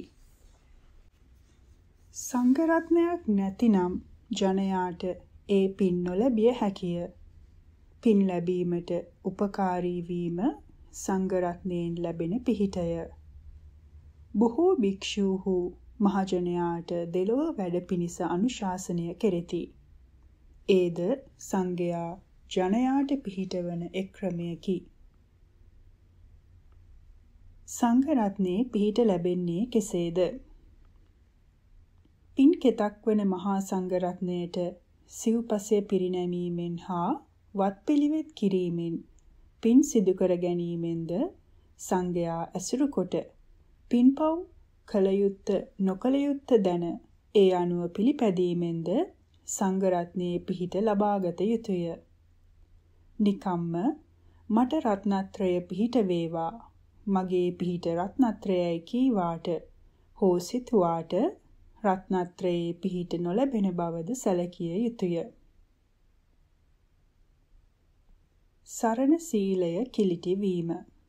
සංඝ රත්නයක් නැතිනම් ජනයාට ඒ පින් නොලැබිය හැකිය. පින් ලැබීමට උපකාරී වීම සංඝ රත්නයෙන් ලැබෙන පිහිටය. බොහෝ භික්ෂූහු මහජනයාට දෙලොව වැඩ පිණිස අනුශාසනය කෙරෙති. ඒද සංඝයා ජනයාට පිහිටවන එක් ක්‍රමයකි. සංඝ රත්නයේ පිහිට ලැබෙන්නේ කෙසේද? පින් කෙතක් වන මහා සංඝ රත්නයට සිව්පසය පිරිනැමීමෙන් හා වත්පිළිවෙත් කිරීමෙන් පින් සිදු කර ගැනීමෙන්ද සංඝයා ඇසුරු කොට පින්පව් කළ යුත්ත නොකළ යුත්ත දැන ඒ අනුව පිළිපැදීමෙන්ද සංඝ රත්නයේ පිහිට ලබාගත යුතුය. නිකම්ම මට රත්නත්‍රය පිහිට වේවා, මගේ පිහිට රත්නත්‍රයයි කීවාට හෝ සිතුවාට රත්නත්‍රයේ පිහිට නොලැබෙන බවද සැලකිය යුතුය. සරණ සීලය කිලිටි වීම.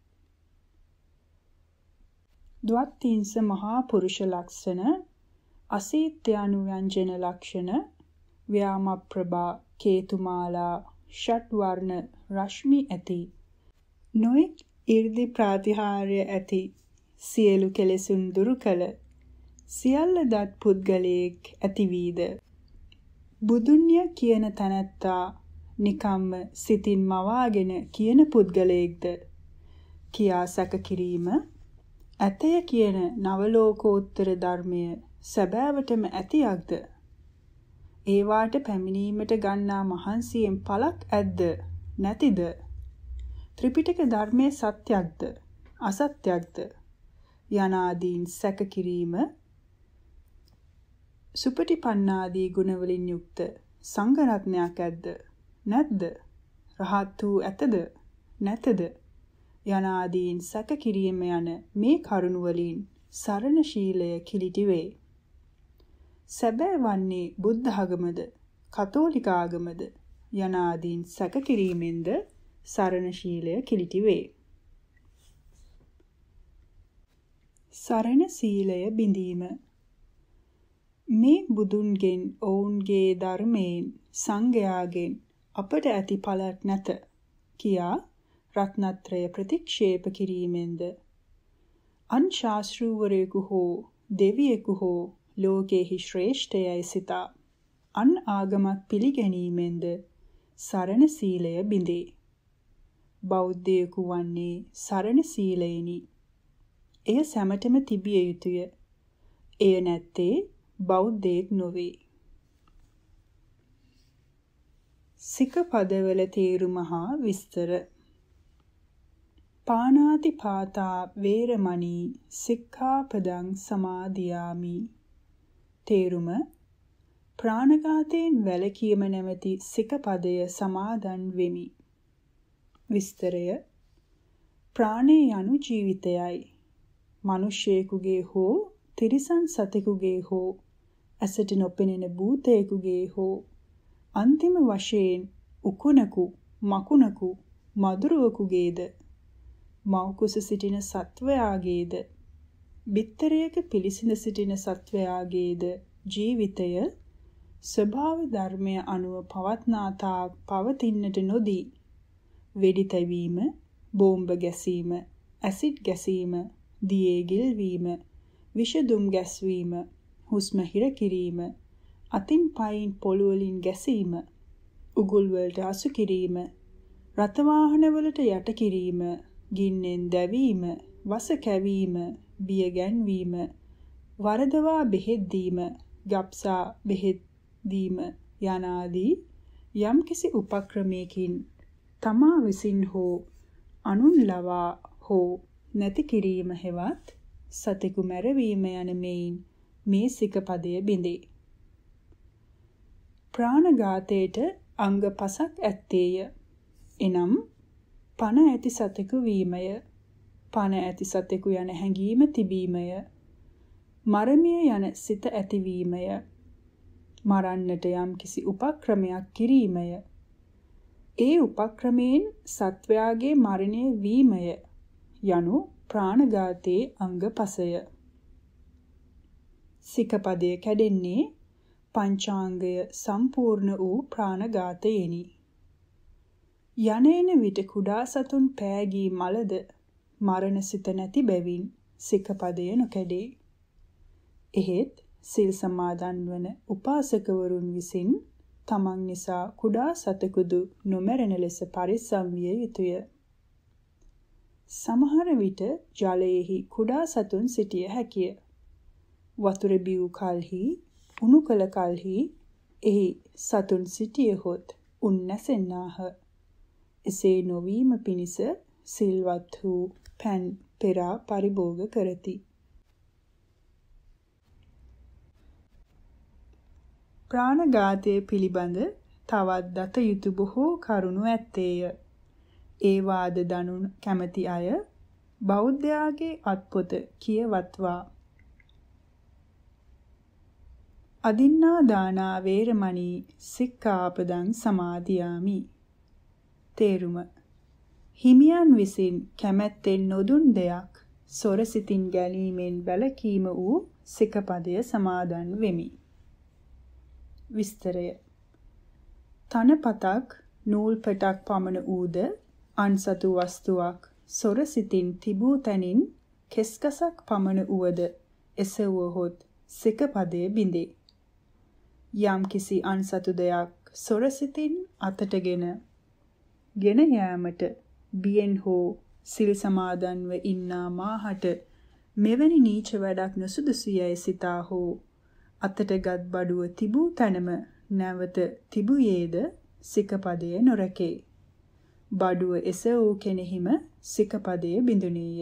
ද්වත්තිංස මහා පුරුෂ ලක්ෂණ, අසීත්‍යානුව්‍යංජන ලක්ෂණ, ව්‍යාම ප්‍රභා කේතුමාලා ෂට් වර්ණ රශ්මි ඇති නොයෙක් 이르දි ප්‍රාතිහාර්ය ඇති සියලු කෙලෙසුන් දුරු කළ සියල්ල දත් පුද්ගලයෙක් ඇති වීද? බුදුන්ය කියන තැනැත්තා නිකම්ම සිතින් මවාගෙන කියන පුද්ගලයෙක්ද කියා සැක කිරීම ඇතය කියන නවලෝකෝත්තර ධර්මය සැබෑවටම ඇතියක්ද? ඒවාට පැමිණීමට ගන්නා මහන්සියෙන් පළක් ඇද්ද නැතිද? ත්‍රිපිටක ධර්මයේ සත්‍යක්ද අසත්‍යක්ද යනාදීන් සැක කිරීම සුපටිපන්නාදී ගුණවලින් යුක්ත සංඝ රත්නයක් ඇද්ද නැද්ද? රහත් වූ ඇතද නැතද යනාදීන් සැක කිරීම යන මේ කරුණ වලින් සරණ ශීලය කිලිටි වේ. සැබෑ වන්නේ බුද්ධ ආගමද කතෝලික ආගමද යනාදීන් සැක කිරීමෙන්ද සරණ ශීලය කිලිටි වේ. සරණ සීලය බිඳීම. මේ බුදුන්ගෙන් ඔවුන්ගේ ධර්මයෙන් සංඝයාගෙන් අපට ඇති ඵලක් නැත කියා රත්නත්‍රය ප්‍රතික්ෂේප කිරීමෙන්ද අන් ශාස්ත්‍රූවරයෙකු හෝ දෙවියෙකු හෝ ලෝකේහි ශ්‍රේෂ්ඨයයි සිතා අන් ආගමක් පිළිගැනීමෙන්ද සරණ සීලය බිඳේ. බෞද්ධයෙකු වන්නේ සරණ සීලයෙනි. එය සැමටම තිබිය යුතුය. එය නැත්තේ බෞද්ධයෙක් නොවේ. සිකපදවල තේරුම හා විස්තර. පානාති පාතා වේරමණී සික්ඛාපදං සමාදියාමි. තේරුම ප්‍රාණඝාතයෙන් වැළකීම නැමැති සිකපදය සමාදන් වෙමි. විස්තරය ප්‍රාණය යනු ජීවිතයයි. මිනිසෙකුගේ හෝ තිරිසන් සතෙකුගේ හෝ ඇසට නොපෙනෙන භූතයෙකුගේ හෝ අන්තිම වශයෙන් උකුණකු මකුණකු මදුරුවෙකුගේද මව්කුස සිටින සත්වයාගේද බිත්තරයක පිළිසිඳ සිටින සත්වයාගේද ජීවිතය ස්වභාව ධර්මය අනුව පවත්නා තාක් පවතින්නට නොදී වෙඩි තැබීම, බෝම්බ ගැසීම, ඇසිඩ් ගැසීම, දියේ ගිල්වීම, විෂදුම් ගැස්වීම, හුස්ම හිර කිරීම, අතින් පයින් පොළු වලින් ගැසීම, උගුල් වලට අසු කිරීම, රථ වාහන වලට යට කිරීම, ගින්නෙන් දැවීම, වස කැවීම, බිය ගැන්වීම, වරදවා බෙහෙත් දීම, ගබ්සා බෙහෙත් දීම යනාදී යම්කිසි උපක්‍රමයකින් තමා විසින් හෝ අනුන් ලවා හෝ නැති කිරීම හෙවත් සතෙකු මැරවීම යන මෙයින් මේ සිකපදය බිඳේ. ප්‍රාණඝාතයට අංග පසක් ඇත්තේය. එනම් පණ ඇති සතෙකු වීමය, පණ ඇති සතෙකු යන හැඟීම තිබීමය, මරණය යන සිත ඇතිවීමය, මරන්නට යම් කිසි උපක්‍රමයක් කිරීමය, ඒ උපක්‍රමයෙන් සත්වයාගේ මරණය වීමය යනු ප්‍රාණඝාතයේ අංග පසය. සිකපදය කැඩෙන්නේ පංචාංගය සම්පූර්ණ වූ ප්‍රාණඝාතයෙනි. යනේන විට කුඩා සතුන් පෑගී මලද මරණ සිත නැති බැවින් සිකපදය නොකැඩේ. එහෙත් සිල් සමාදන් වන උපාසකවරුන් විසින් තමන් නිසා කුඩා සතෙකුදු නොමැරෙන ලෙස පරිස්සම් විය යුතුය. සමහර විට ජලයෙහි කුඩා සතුන් සිටිය හැකිය. වතුර බිව් කලෙහි උණු කළ කලෙහි එහි සතුන් සිටියහොත් උන් නැසෙන්නාහ. එසේ නොවීම පිණිස සිල්වත් වූ පැන් පෙරා පරිභෝග කරති. ප්‍රාණඝාතය පිළිබඳ තවත් දත යුතු බොහෝ කරුණු ඇත්තේය. ඒ වාද දනු කැමැති අය බෞද්ධයාගේ අත්පොත කියවත්වා. අදින්නා දානා වේරමණී සික්ඛාපදං සමාදියාමි. තේරුම හිමියන් විසින් කැමැත්තෙන් නොදුන් දෙයක් සොරසිතින් ගැනීමෙන් වැළකීම වූ සිකපදය සමාදන් වෙමි. විස්තරය තනපතක් නූල් පෙටක් පමණ ඌද අන්සතු වස්තුවක් සොරසිතින් තිබූ තැනින් කෙස්කසක් පමණ උවද එසවුවහොත් සිකපදය බිඳේ. යම් කිසි අන්සතු දෙයක් සොරසිතින් අතටගෙන ගෙන යාමට බියෙන් හෝ සිල් සමාදන්ව ඉන්නා මාහට මෙවැනි නීච වැඩක් නොසුදුසු යයි සිතා හෝ අතටගත් බඩුව තිබූ තැනම නැවත තිබුයේද සිකපදය නොරැකේ. බඩුව එසවූ කෙනෙහිම සිකපදය බිඳුනේය.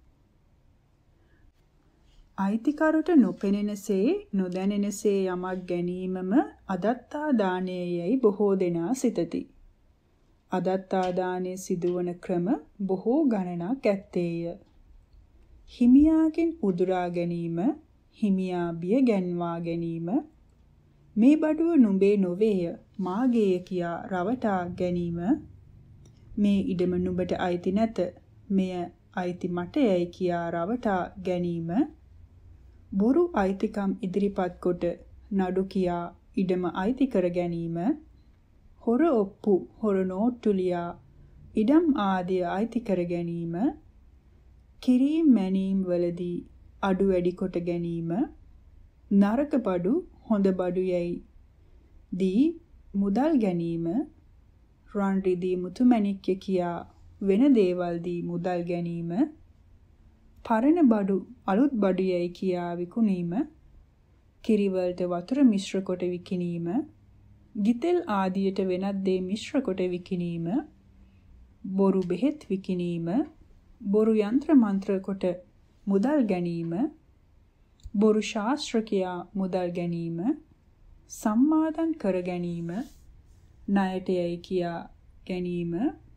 අයිතිකරුට නොපෙනෙනසේ නොදැනෙනසේ යමක් ගැනීමම අදත්තා දානයයි බොහෝ දෙනා සිතති. අදත්තා දානය සිදුවන ක්‍රම බොහෝ ගණනක් ඇත්තේය. හිමියාගෙන් උදුරා ගැනීම, හිමියා බිය ගැන්වා ගැනීම, මේ බඩුව නුඹේ නොවේය මාගේය කියා රවටා ගැනීම, මේ ඉඩම නුඹට අයිති නැත මෙය අයිති මටයයි කියා රවටා ගැනීම, බොරු අයිතිකම් ඉදිරිපත් කොට නඩු කියා ඉඩම අයිති කර ගැනීම, හොර ඔප්පු හොර නෝට්ටු ලියා ඉඩම් ආදිය අයිති කර ගැනීම, කිරීම් මැනීම් වලදී අඩු වැඩි කොට ගැනීම, නරක බඩු හොඳ බඩු යයි දී මුදල් ගැනීම, රන් රිදී මුතුමැණික්ය කියා වෙන දේවල් දී මුදල් ගැනීම, පරණ බඩු අලුත් බඩු යයි කියා විකුණීම, කිරිවලට වතුර මිශ්‍ර කොට විකිණීම, ගිතෙල් ආදියට වෙනත් දේ මිශ්‍ර කොට විකිණීම, බොරු බෙහෙත් විකිණීම, බොරු යන්ත්‍ර මන්ත්‍ර කොට මුදල් ගැනීම, බොරු ශාස්ත්‍ර කියා මුදල් ගැනීම, සම්මාදන් කර ගැනීම, ණයට යයි කියා ගැනීම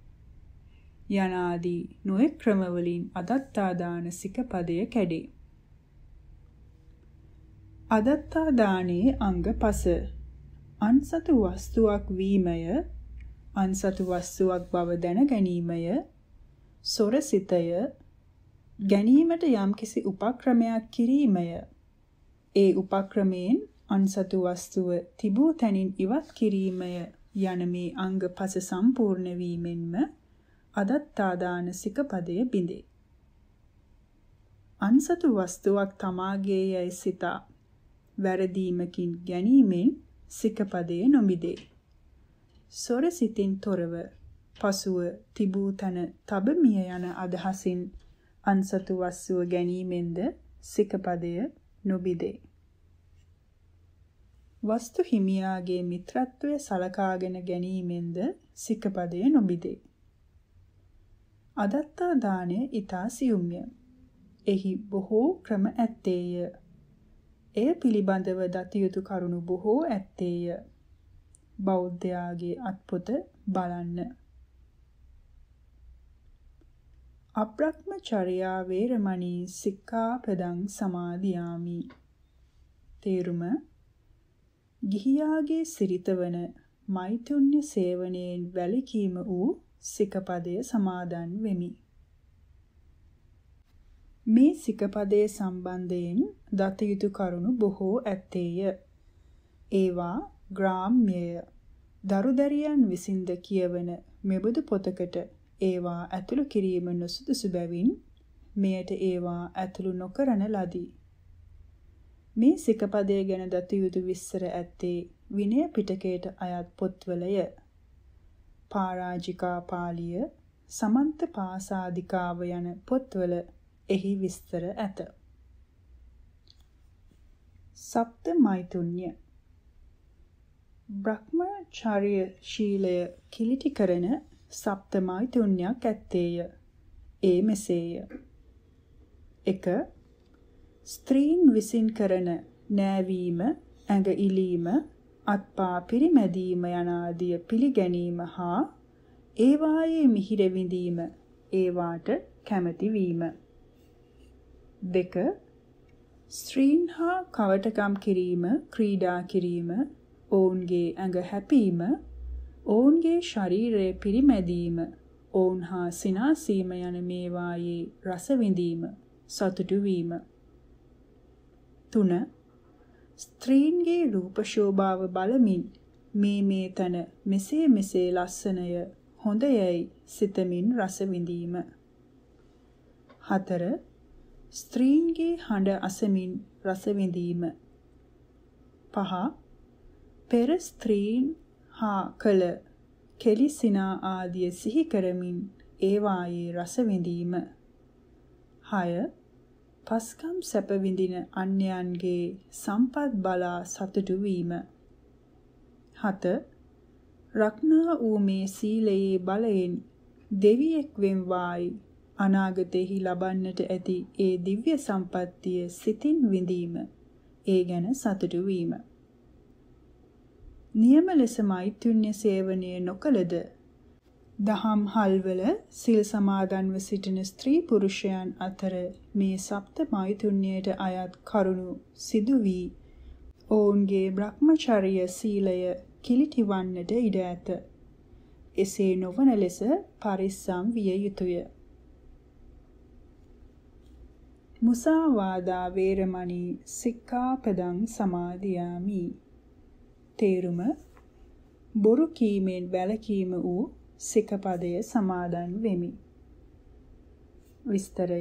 යනාදී නොයෙක් ක්‍රමවලින් අදත්තා දාන සිකපදය කැඩේ. අදත්තා දානයේ අංග පහ. අන්සතු වස්තුවක් වීමය, අන්සතු වස්තුවක් බව දැන ගැනීමය, සොරසිතය, ගැනීමට යම්කිසි උපක්‍රමයක් කිරීමය, ඒ උපක්‍රමයෙන් අන්සතු වස්තුව තිබූ තැනින් ඉවත් කිරීමය යන මේ අංග පහ සම්පූර්ණ වීමෙන්ම අදත්තා දාන සිකපදය බිඳේ. අන්සතු වස්තුවක් තමාගේ යයි සිතා වැරදීමකින් ගැනීමෙන් සිකපදය නොබිදේ. සොර සිතින් තොරව පසුව තිබූ තන තබමිය යන අදහසින් අන්සතු වස්තුව ගැනීමෙන්ද සිකපදය නොබිදේ. වස්තු හිමියාගේ මිත්‍රත්වය සලකාගෙන ගැනීමෙන්ද සිකපදය නොබිදේ. අදත්තා දානය ඊතා සියුම්ය. එහි බොහෝ ක්‍රම ඇත්තේය. එය පිළිබඳව දත යුතු කරුණු බොහෝ ඇත්තේය. බෞද්ධයාගේ අත්පොත බලන්න. අබ්‍රහ්මචර්යා වේරමණී සික්ඛාපදං සමාදියාමි. තේරුම: ගිහියාගේ සිරිත වන මෛතුන්‍ය සේවනයෙන් වැළකීම වූ සිකපදය සමාදන් වෙමි. මේ සිකපදයේ සම්බන්ධයෙන් දත යුතු කරුණු බොහෝ ඇත්තේය. ඒවා ග්‍රාම්‍යය. දරුදැරියන් විසින්ද කියවන මෙබඳු පොතකට ඒවා ඇතුළු කිරීම නොසුදුසු බැවින් මෙයට ඒවා ඇතුළු නොකරන ලදී. මේ සිකපදය ගැන දත යුතු විස්තර ඇත්තේ විනය පිටකයට අයත් පොත්වලය. පාරාජිකා පාළිය, සමන්ත පාසාදිකාව යන පොත්වල එහි විස්තර ඇත. සප්ත මෛතුන්‍ය. බ්‍රහ්මචර්ය ශීලය කිලිටි කරන සප්ත මෛතුන්‍යයක් ඇත්තේය. ඒ මෙසේය. එක. ස්ත්‍රීන් විසින් කරන නෑවීම, ඇඟ ඉලීම, අත්පා පිරිමැදීම යනාදිය පිළිගැනීම හා ඒවායේ මිහිර විඳීම, ඒවාට කැමැති වීම. දෙක. ස්ත්‍රීන් හා කවටකම් කිරීම, ක්‍රීඩා කිරීම, ඔවුන්ගේ ඇඟ හැපීම, ඔවුන්ගේ ශරීරය පිරිමැදීම, ඔවුන් හා සිනාසීම යන මේවායේ රස විඳීම, සතුටු වීම. තුන. ස්ත්‍රීන්ගේ රූප ශෝභාව බලමින් මේ මේ තන මෙසේ මෙසේ ලස්සනය, හොඳයයි සිතමින් රස විඳීම. හතර. ස්ත්‍රීන්ගේ හඬ අසමින් රස විඳීම. පහ. පෙර ස්ත්‍රීන් හා කළ කෙලිසිනා ආදිය සිහි කරමින් ඒවායේ රස විඳීම. හය. පස්කම් සැප විඳින අන්‍යයන්ගේ සම්පත් බලා සතුටු වීම. හත. රක්නා වූ මේ සීලයේ බලයෙන් දෙවියෙක් වෙම්වායි අනාගතෙහි ලබන්නට ඇති ඒ දිව්‍ය සම්පත්තිය සිතින් විඳීම, ඒ ගැන සතුටු වීම. නියම ලෙස මෛත්‍රුණ්‍ය සේවනය නොකළද දහම් හල්වල සිල් සමාදන්ව සිටින ස්ත්‍රී පුරුෂයන් අතර මේ සප්ත මෛතුන්‍යයට අයත් කරුණු සිදු වී ඔවුන්ගේ බ්‍රහ්මචර්ය සීලය කිලිටි වන්නට ඉඩ ඇත. එසේ නොවන ලෙස පරිස්සම් විය යුතුය. මුසාවාදා වේරමණී සික්ඛාපදං සමාදියාමි. තේරුම: බොරු කීමෙන් වැළකීම වූ සිකපදය සමාදන් වෙමි. විස්තරය: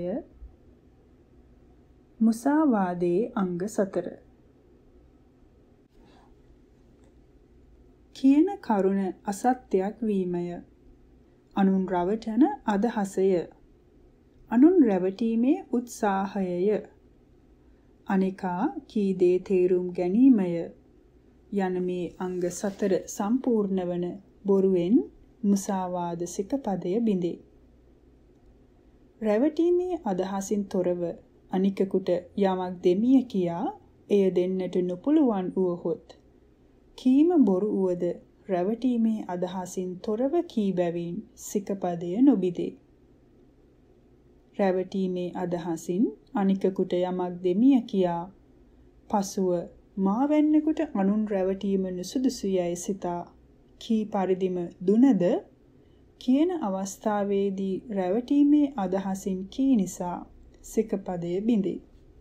මුසාවාදයේ අංග සතර. කියන කරුණ අසත්‍යයක් වීමය. අනුන් රවටන අදහසය. අනුන් රැවටීමේ උත්සාහයය. අනිකා කී දේ තේරුම් ගැනීමය. යන මේ අංග සතර සම්පූර්ණ වන බොරුවෙන් මුසාවාද සිකපදය බිඳේ. රැවටීමේ අදහසින් තොරව අනිකෙකුට යමක් දෙමිය කියා එය දෙන්නට නොපුළුවන් වුවහොත් කීම බොරු වුවද රැවටීමේ අදහසින් තොරව කී බැවින් සිකපදය නොබිදේ. රැවටීමේ අදහසින් අනිකෙකුට යමක් දෙමිය කියා පසුව මා වැන්නෙකුට අනුන් රැවටීම නුසුදුසු යයි සිතා කී පරිදිම දුනද කියන අවස්ථාවේදී රැවටීමේ අදහසින් කී නිසා සිකපදය බිඳේ.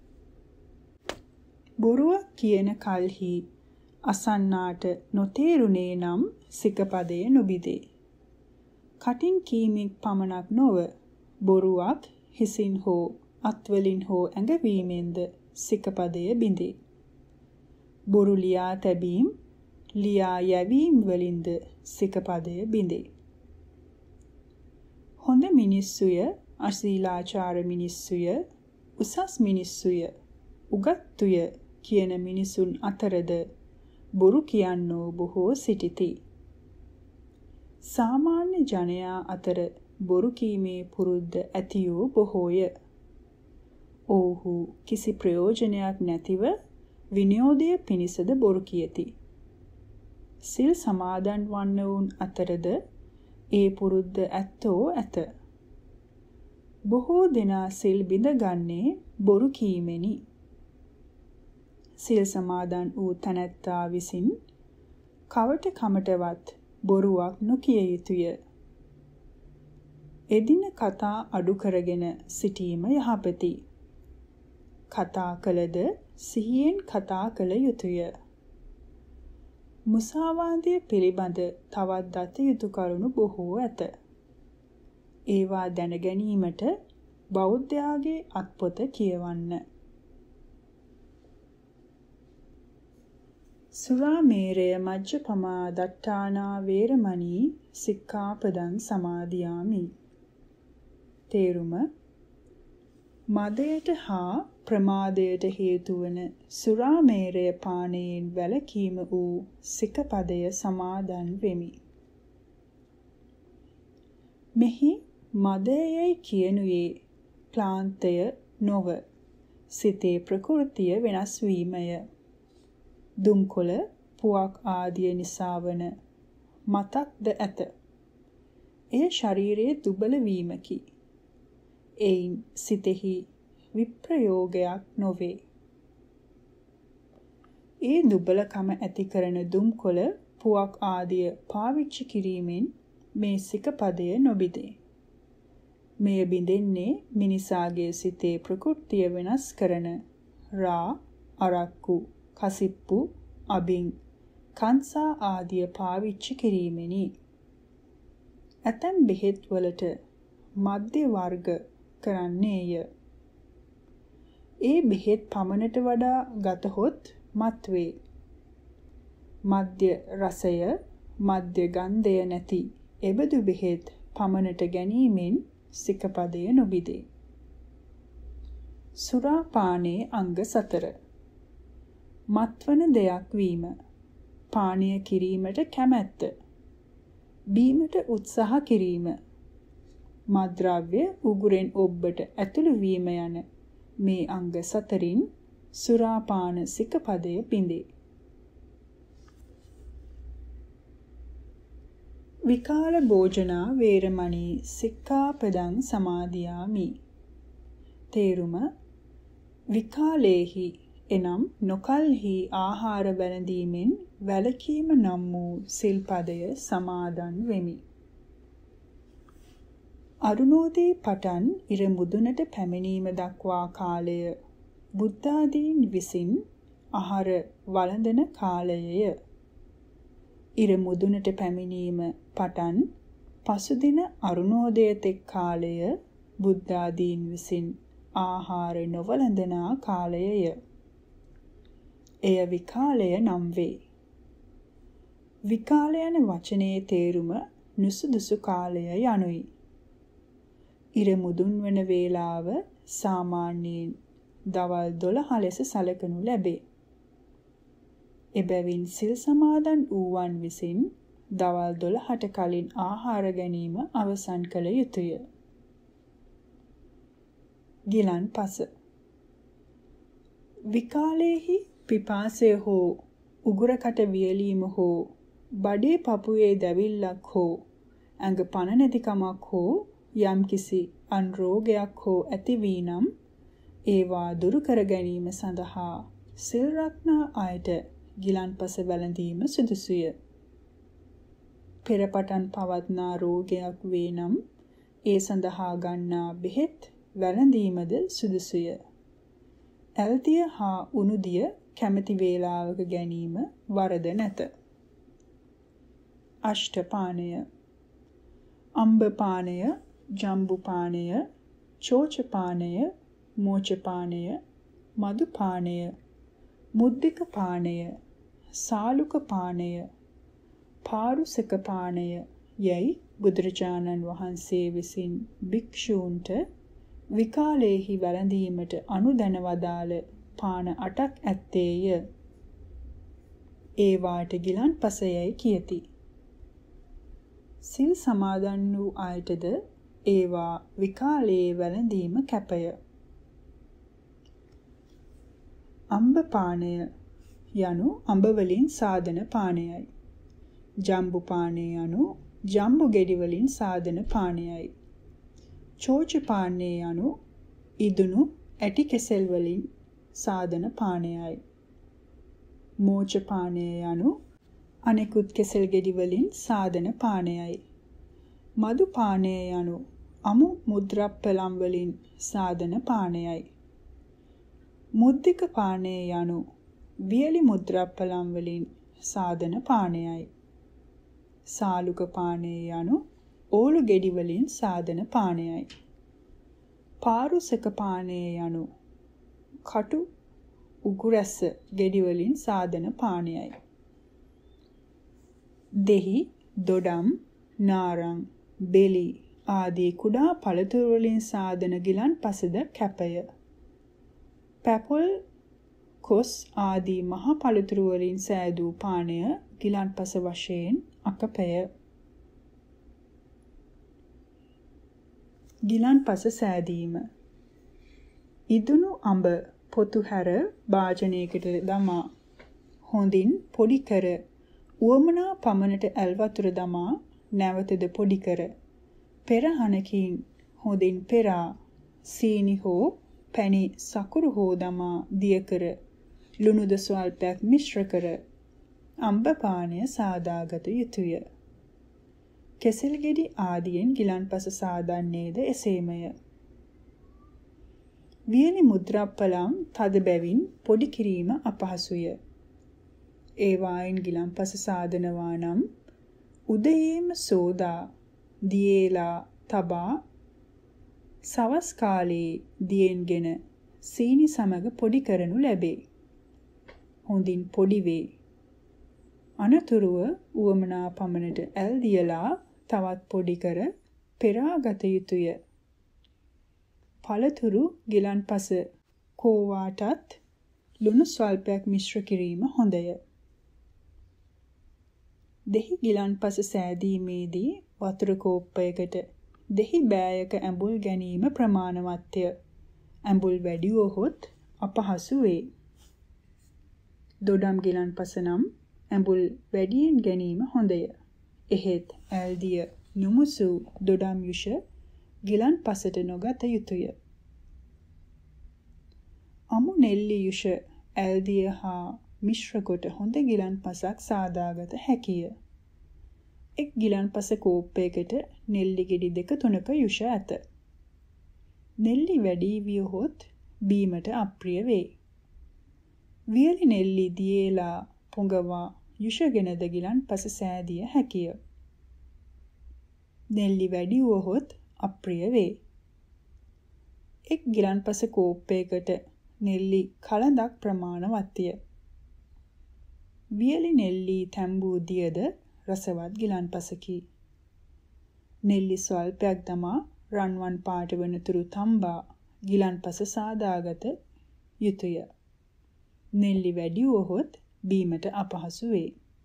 බොරුවක් කියන කල්හි අසන්නාට නොතේරුනේ නම් සිකපදය නොබිදේ. කටින් කීමෙන් පමණක් නොව බොරුවක් හිසින් හෝ අත්වලින් හෝ ඇඟවීමෙන්ද සිකපදය බිඳේ. බොරු ලියා තැබීම් ලියා යැවීම් වලින්ද සිකපදය බිඳේ. හොඳ මිනිස්සුය, අශීලාචාර මිනිස්සුය, උසස් මිනිස්සුය, උගත්තුය කියන මිනිසුන් අතරද බොරු කියන්නෝ බොහෝ සිටිති. සාමාන්‍ය ජනයා අතර බොරු කීමේ පුරුද්ද ඇතියෝ බොහෝය. ඔව්හු කිසි ප්‍රයෝජනයක් නැතිව විනෝදය පිණිසද බොරු කියති. සිල් සමාදන් වන්නවුන් අතරද ඒ පුරුද්ද ඇත්තෝ ඇත. බොහෝ දෙනා සිල් බිඳගන්නේ බොරු කීමෙනි. සිල් සමාදන් වූ තැනැත්තා විසින් කවට කමටවත් බොරුවක් නොකිය යුතුය. එදින කතා අඩු කරගෙන සිටීම යහපති. කතා කළද සිහියෙන් කතා කළ යුතුය. මුසාවාදය පිළිබඳ තවත් දත යුතු කරුණු බොහෝ ඇත. ඒවා දැන ගැනීමට බෞද්ධයාගේ අත්පොත කියවන්න. සුරාමේරය මජ්ජපමා දට්ඨානා වේරමණී සික්ඛාපදං සමාදියාමි. තේරුම මදයට හා ප්‍රමාදයට හේතු වන සුරාමේරය පානයෙන් වැළකීම වූ සිකපදය සමාදන් වෙමි. මෙහි මදයයි කියනුයේ ක්ලාන්තය නොව සිතේ ප්‍රකෘතිය වෙනස් වීමය. දුම්කොළ පුවක් ආදිය නිසා වන මතක්ද ඇත. එය ශරීරයේ දුබල වීමකි. එයින් සිතෙහි විප්‍රයෝගයක් නොවේ. ඒ දුබලකම ඇති කරන දුම්කොළ පුවක් ආදිය පාවිච්චි කිරීමෙන් මේ සිකපදය නොබිදේ. මෙය බිඳෙන්නේ මිනිසාගේ සිතේ ප්‍රකෘතිය වෙනස් කරන රා, අරක්කු, කසිප්පු, අබින්, කංසා ආදිය පාවිච්චි කිරීමෙනි. ඇතැම් බෙහෙත් වලට මධ්‍ය වර්ග කරන්නේය. ඒ බෙහෙත් පමණට වඩා ගතහොත් මත්වේ. මධ්‍ය රසය, මධ්‍ය ගන්ධය නැති එබඳු බෙහෙත් පමණට ගැනීමෙන් සිකපදය නොබිදේ. සුරාපානයේ අංග සතර. මත්වන දෙයක් වීම, පානය කිරීමට කැමැත්ත, බීමට උත්සාහ කිරීම, මත්ද්‍රව්‍ය උගුරෙන් ඔබ්බට ඇතුළු වීම යන මේ අංග සතරින් සුරාපාන සිකපදය බිඳේ. විකාල භෝජනා වේරමණී සික්ඛාපදං සමාදියාමි. තේරුම විකාලේහි එනම් නොකල්හි ආහාර වැළඳීමෙන් වැළකීම නම් වූ සිල්පදය සමාදන් වෙමි. අරුණෝදේ පටන් ඉර මුදුනට පැමිණීම දක්වා කාලය බුද්ධාදීන් විසින් ආහාර වළඳන කාලයය. ඉර මුදුනට පැමිණීම පටන් පසුදින අරුණෝදය තෙක් කාලය බුද්ධාදීන් විසින් ආහාර නොවළඳනා කාලයය. එය විකාලය නම් වේ. විකාල යන වචනේ තේරුම නුසුදුසු කාලය යනුයි. ඉර මුදුන් වන වේලාව සාමාන්‍යයෙන් දවල් දොළහ ලෙස සැලකනු ලැබේ. එබැවින් සිල් සමාදන් වූවන් විසින් දවල් දොළහට කලින් ආහාර ගැනීම අවසන් කළ යුතුය. ගිලන්පස විකාලයේහි පිපාසය හෝ උගුරකට වියලීම හෝ බඩේ පපුවේ දැවිල්ලක් හෝ ඇඟ පණ නැතිකමක් හෝ යම්කිසි අන් රෝගයක් හෝ ඇති වී නම් ඒවා දුරු කර ගැනීම සඳහා සිල් රක්නා අයට ගිලන්පස වැළඳීම සුදුසුය. පෙරපටන් පවත්නා රෝගයක් වේ නම් ඒ සඳහා ගන්නා බෙහෙත් වැළඳීමද සුදුසුය. ඇල්දිය හා උණුදිය කැමැති වේලාවක ගැනීම වරද නැත. අෂ්ටපානය අම්බ පානය, ජම්බු පානය, චෝච පානය, මෝච පානය, මදු පානය, මුද්දික පානය, සාලුක පානය, පාරුසක පානය යයි බුදුරජාණන් වහන්සේ විසින් භික්ෂූන්ට විකාලයේහි වැළඳීමට අනුදැන වදාළ පාන අටක් ඇත්තේය. ඒවාට ගිලන්පසයයි කියති. සිල් සමාදන් වූ අයටද ඒවා විකාලයේ වැළඳීම කැපය. අම්බ පානය යනු අඹ වලින් සාදන පානයයි. ජම්බු පානය යනු ජම්බු ගෙඩි වලින් සාදන පානයයි. චෝච පානය යනු ඉදුණු ඇටි කෙසෙල් වලින් සාදන පානයයි. මෝච පානය යනු අනෙකුත් කෙසෙල් ගෙඩි වලින් සාදන පානයයි. මදු පානය යනු අමු මුද්‍රප්පලම් වලින් සාදන පානයයි. මුද්දික පානය යනු වියලි මුද්‍රප්පලම් වලින් සාදන පානයයි. සාලුක පානය යනු ඕලු ගෙඩි වලින් සාදන පානයයි. පාරුසක පානය යනු කටු උගුරැස්ස ගෙඩි වලින් සාදන පානයයි. දෙහි, දොඩම්, නාරං, බෙලි ආදී කුඩා පළතුරු වලින් සාදන ගිලන්පසද කැපය. පැපොල්, කොස් ආදී මහ පළතුරු වලින් සෑදූ පානය ගිලන්පස වශයෙන් අකපය. ගිලන්පස සෑදීම ඉදුණු අඹ පොතු හැර භාජනයකට දමා හොඳින් පොඩි කර උවමනා පමණට ඇල් වතුර දමා නැවතද පොඩි කර පෙරහනකින් හොඳින් පෙරා සීනි හෝ පැණි සකුරු හෝ දමා දිය කර ලුණුද ස්වල්පයක් මිශ්‍ර කර අම්බ පානය සාදාගත යුතුය. කෙසෙල් ගෙඩි ආදියෙන් ගිලන්පස සාදන්නේද එසේමය. වියලි මුද්‍රප්පලම් තද බැවින් පොඩි කිරීම අපහසුය. ඒවායින් ගිලන්පස සාදනවා නම් උදයේම සෝදා දියේලා තබා සවස් කාලයේ දියෙන්ගෙන සීනි සමග පොඩි කරනු ලැබේ. හොඳින් පොඩි වේ. අනතුරුව උවමනා පමණට ඇල් දියලා තවත් පොඩි කර පෙරාගත යුතුය. පළතුරු ගිලන්පස කෝවාටත් ලුණු ස්වල්පයක් මිශ්‍ර කිරීම හොඳය. දෙහි ගිලන්පස සෑදීමේදී වතුර කෝප්පයකට දෙහි බෑයක ඇඹුල් ගැනීම ප්‍රමාණවත්ය. ඇඹුල් වැඩි වුවහොත් අපහසු වේ. දොඩම් ගිලන්පස නම් ඇඹුල් වැඩියෙන් ගැනීම හොඳය. එහෙත් ඇල්දිය නුමුසු දොඩම් යුෂ ගිලන්පසට නොගත යුතුය. අමු නෙල්ලි යුෂ ඇල්දිය හා මිශ්‍ර කොට හොඳ ගිලන්පසක් සාදාගත හැකිය. එක් ගිලන්පස කෝප්පයකට නෙල්ලි ගෙඩි දෙක තුනක යුෂ ඇත. නෙල්ලි වැඩි වියහොත් බීමට අප්‍රිය වේ. වියලි නෙල්ලි දියේලා පොඟවා යුෂගෙනද ගිලන්පස සෑදිය හැකිය. නෙල්ලි වැඩි වුවහොත් අප්‍රිය වේ. එක් ගිලන්පස කෝප්පයකට නෙල්ලි කලඳක් ප්‍රමාණවත්ය. වියලි නෙල්ලි තැඹූ දියද රසවත් ගිලන්පසකි. නෙල්ලි ස්වල්පයක් දමා රන්වන් පාට වනතුරු තම්බා ගිලන්පස සාදාගත යුතුය. නෙල්ලි වැඩි වුවහොත් බීමට අපහසු වේ.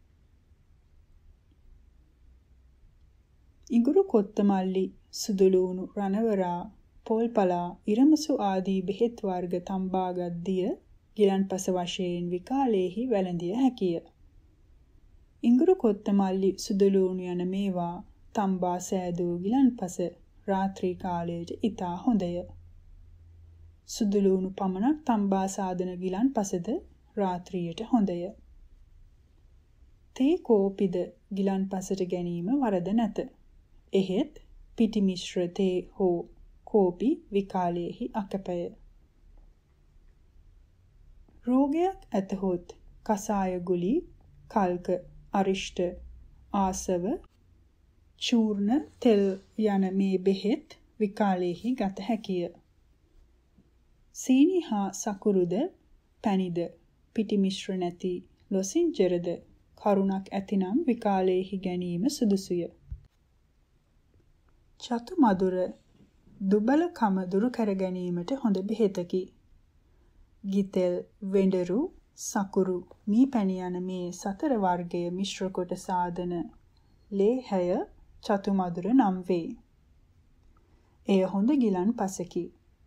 ඉඟුරු කොත්තමල්ලි, සුදුලූණු, රණවරා, පොල්පලා, ඉරමසු ආදී බෙහෙත් වර්ග තම්බාගත් දිය ගිලන්පස වශයෙන් විකාලයේහි වැළඳිය හැකිය. ඉඟුරු කොත්තමල්ලි, සුදුලූණු යන මේවා තම්බා සෑදූ ගිලන්පස රාත්‍රී කාලයට ඉතා හොඳය. සුදුලූණු පමණක් තම්බා සාදන ගිලන්පසද රාත්‍රියට හොඳය. තේ කෝපිද ගිලන්පසට ගැනීම වරද නැත. එහෙත් පිටි මිශ්‍ර තේ හෝ කෝපි විකාලයේහි අකපය. රෝගයක් ඇතහොත් කසාය ගුලි, කල්ක, අරිෂ්ඨ, ආසව, චූර්ණ, තෙල් යන මේ බෙහෙත් විකාලයේහි ගත හැකිය. සීනි හා සකුරුද, පැණිද, පිටි මිශ්‍ර නැති ලොසින්ජරද කරුණක් ඇතිනම් විකාලයේහි ගැනීම සුදුසුය. චතු මధుර දුබලකම දුරු කර ගැනීමට හොඳ බෙහෙතකි. ගිතෙල්, වෙඬරු, සකුරු, මී පැණි යන මේ සතර වර්ගය මිශ්‍ර කොට සාදන ලේහය චතු මధుර නම් වේ. එය හොඳ ගිලන්පසකි.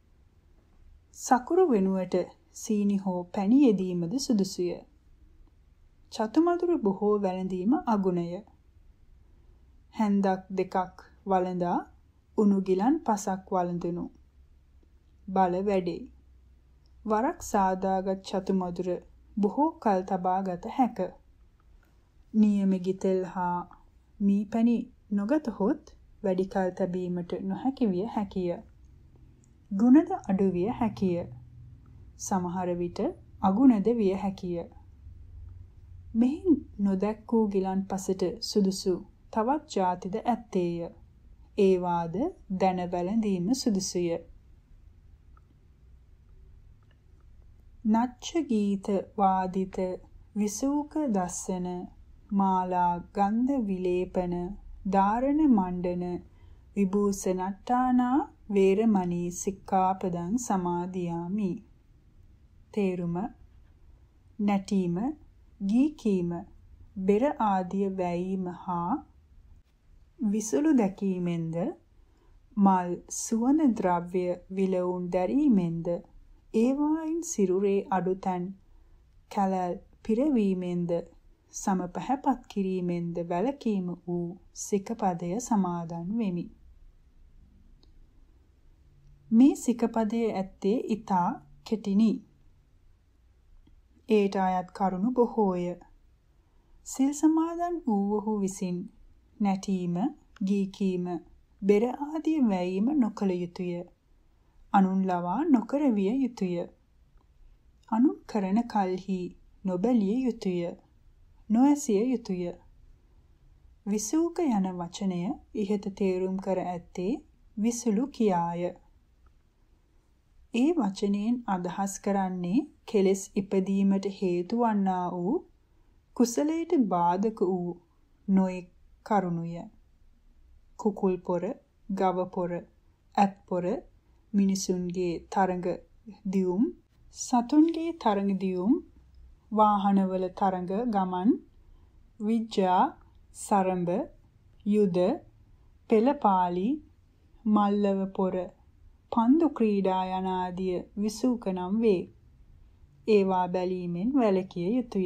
සකුරු වෙනුවට සීනි හෝ පැණි යෙදීමද සුදුසුය. චතු මధుර බොහෝ වැළඳීම අගුණය. හැන්දක් දෙකක් වළඳා උණු ගිලන් පසක් වළඳනු. බල වැඩේ. වරක් සාදාගත් චතු මధుර බොහෝ කල් තබා ගත හැක. නියම ගිතෙල් හා මී පැණි නොගතහොත් වැඩි කල් තැබීමට නොහැකි විය හැකිය. ගුණද අඩු විය හැකිය. සමහර විට අගුණද විය හැකිය. මෙහි නොදැක් වූ ගිලන්පසට සුදුසු තවත් ජාතිද ඇත්තේය. ඒවාද දැන වැළඳීම සුදුසුය. නච්ච ගීත වාදිත විසූක දස්සන මාලා ගන්ධ විලේපන ධාරණ මණ්ඩන විභූෂණට්ටානා වේරමණී සික්ඛාපදං සමාදියාමි. තේරුම නැටීම, ගී කීම, බෙර ආදිය වැයීම හා විසුළු දැකීමෙන්ද, මල් සුවඳ ද්‍රව්‍ය විලවුන් දැරීමෙන්ද, ඒවායින් සිරුරේ අඩුතැන් කැලල් පිරවීමෙන්ද, සම පැහැපත් කිරීමෙන්ද වැළකීම වූ සිකපදය සමාදන් වෙමි. මේ සිකපදයේ ඇත්තේ ඊතා කෙටිනි. ඒට අයත් කරුණු බොහෝය. සිල් සමාදන් වූවහු විසින් නැටීම, ගී කීම, බෙර ආදී වැයීම නොකළ යුතුය. අනුන් ලවා නොකර විය යුතුය. අනුන් කරන කල්හි නොබැලිය යුතුය. නොඇසිය යුතුය. විසූක යන වචනය ඉහත තේරුම් කර ඇත්තේ විසුළු කියාය. ඒ වචනයෙන් අදහස් කරන්නේ කෙලෙස් ඉපදීමට හේතු වන්නා වූ කුසලයට බාධක වූ නොයෙක් කරුණුය. කුකුල් පොර, ගව පොර, ඇත් පොර, මිනිසුන්ගේ තරඟ දියුම්, සතුන්ගේ තරඟ දියුම්, වාහනවල තරඟ ගමන්, විජ්ජා, සරඹ, යුද, පෙළපාලි, මල්ලව පොර, පන්දු ක්‍රීඩා යන ආදිය විසූක නම් වේ. ඒවා බැලීමෙන් වැළකිය යුතුය.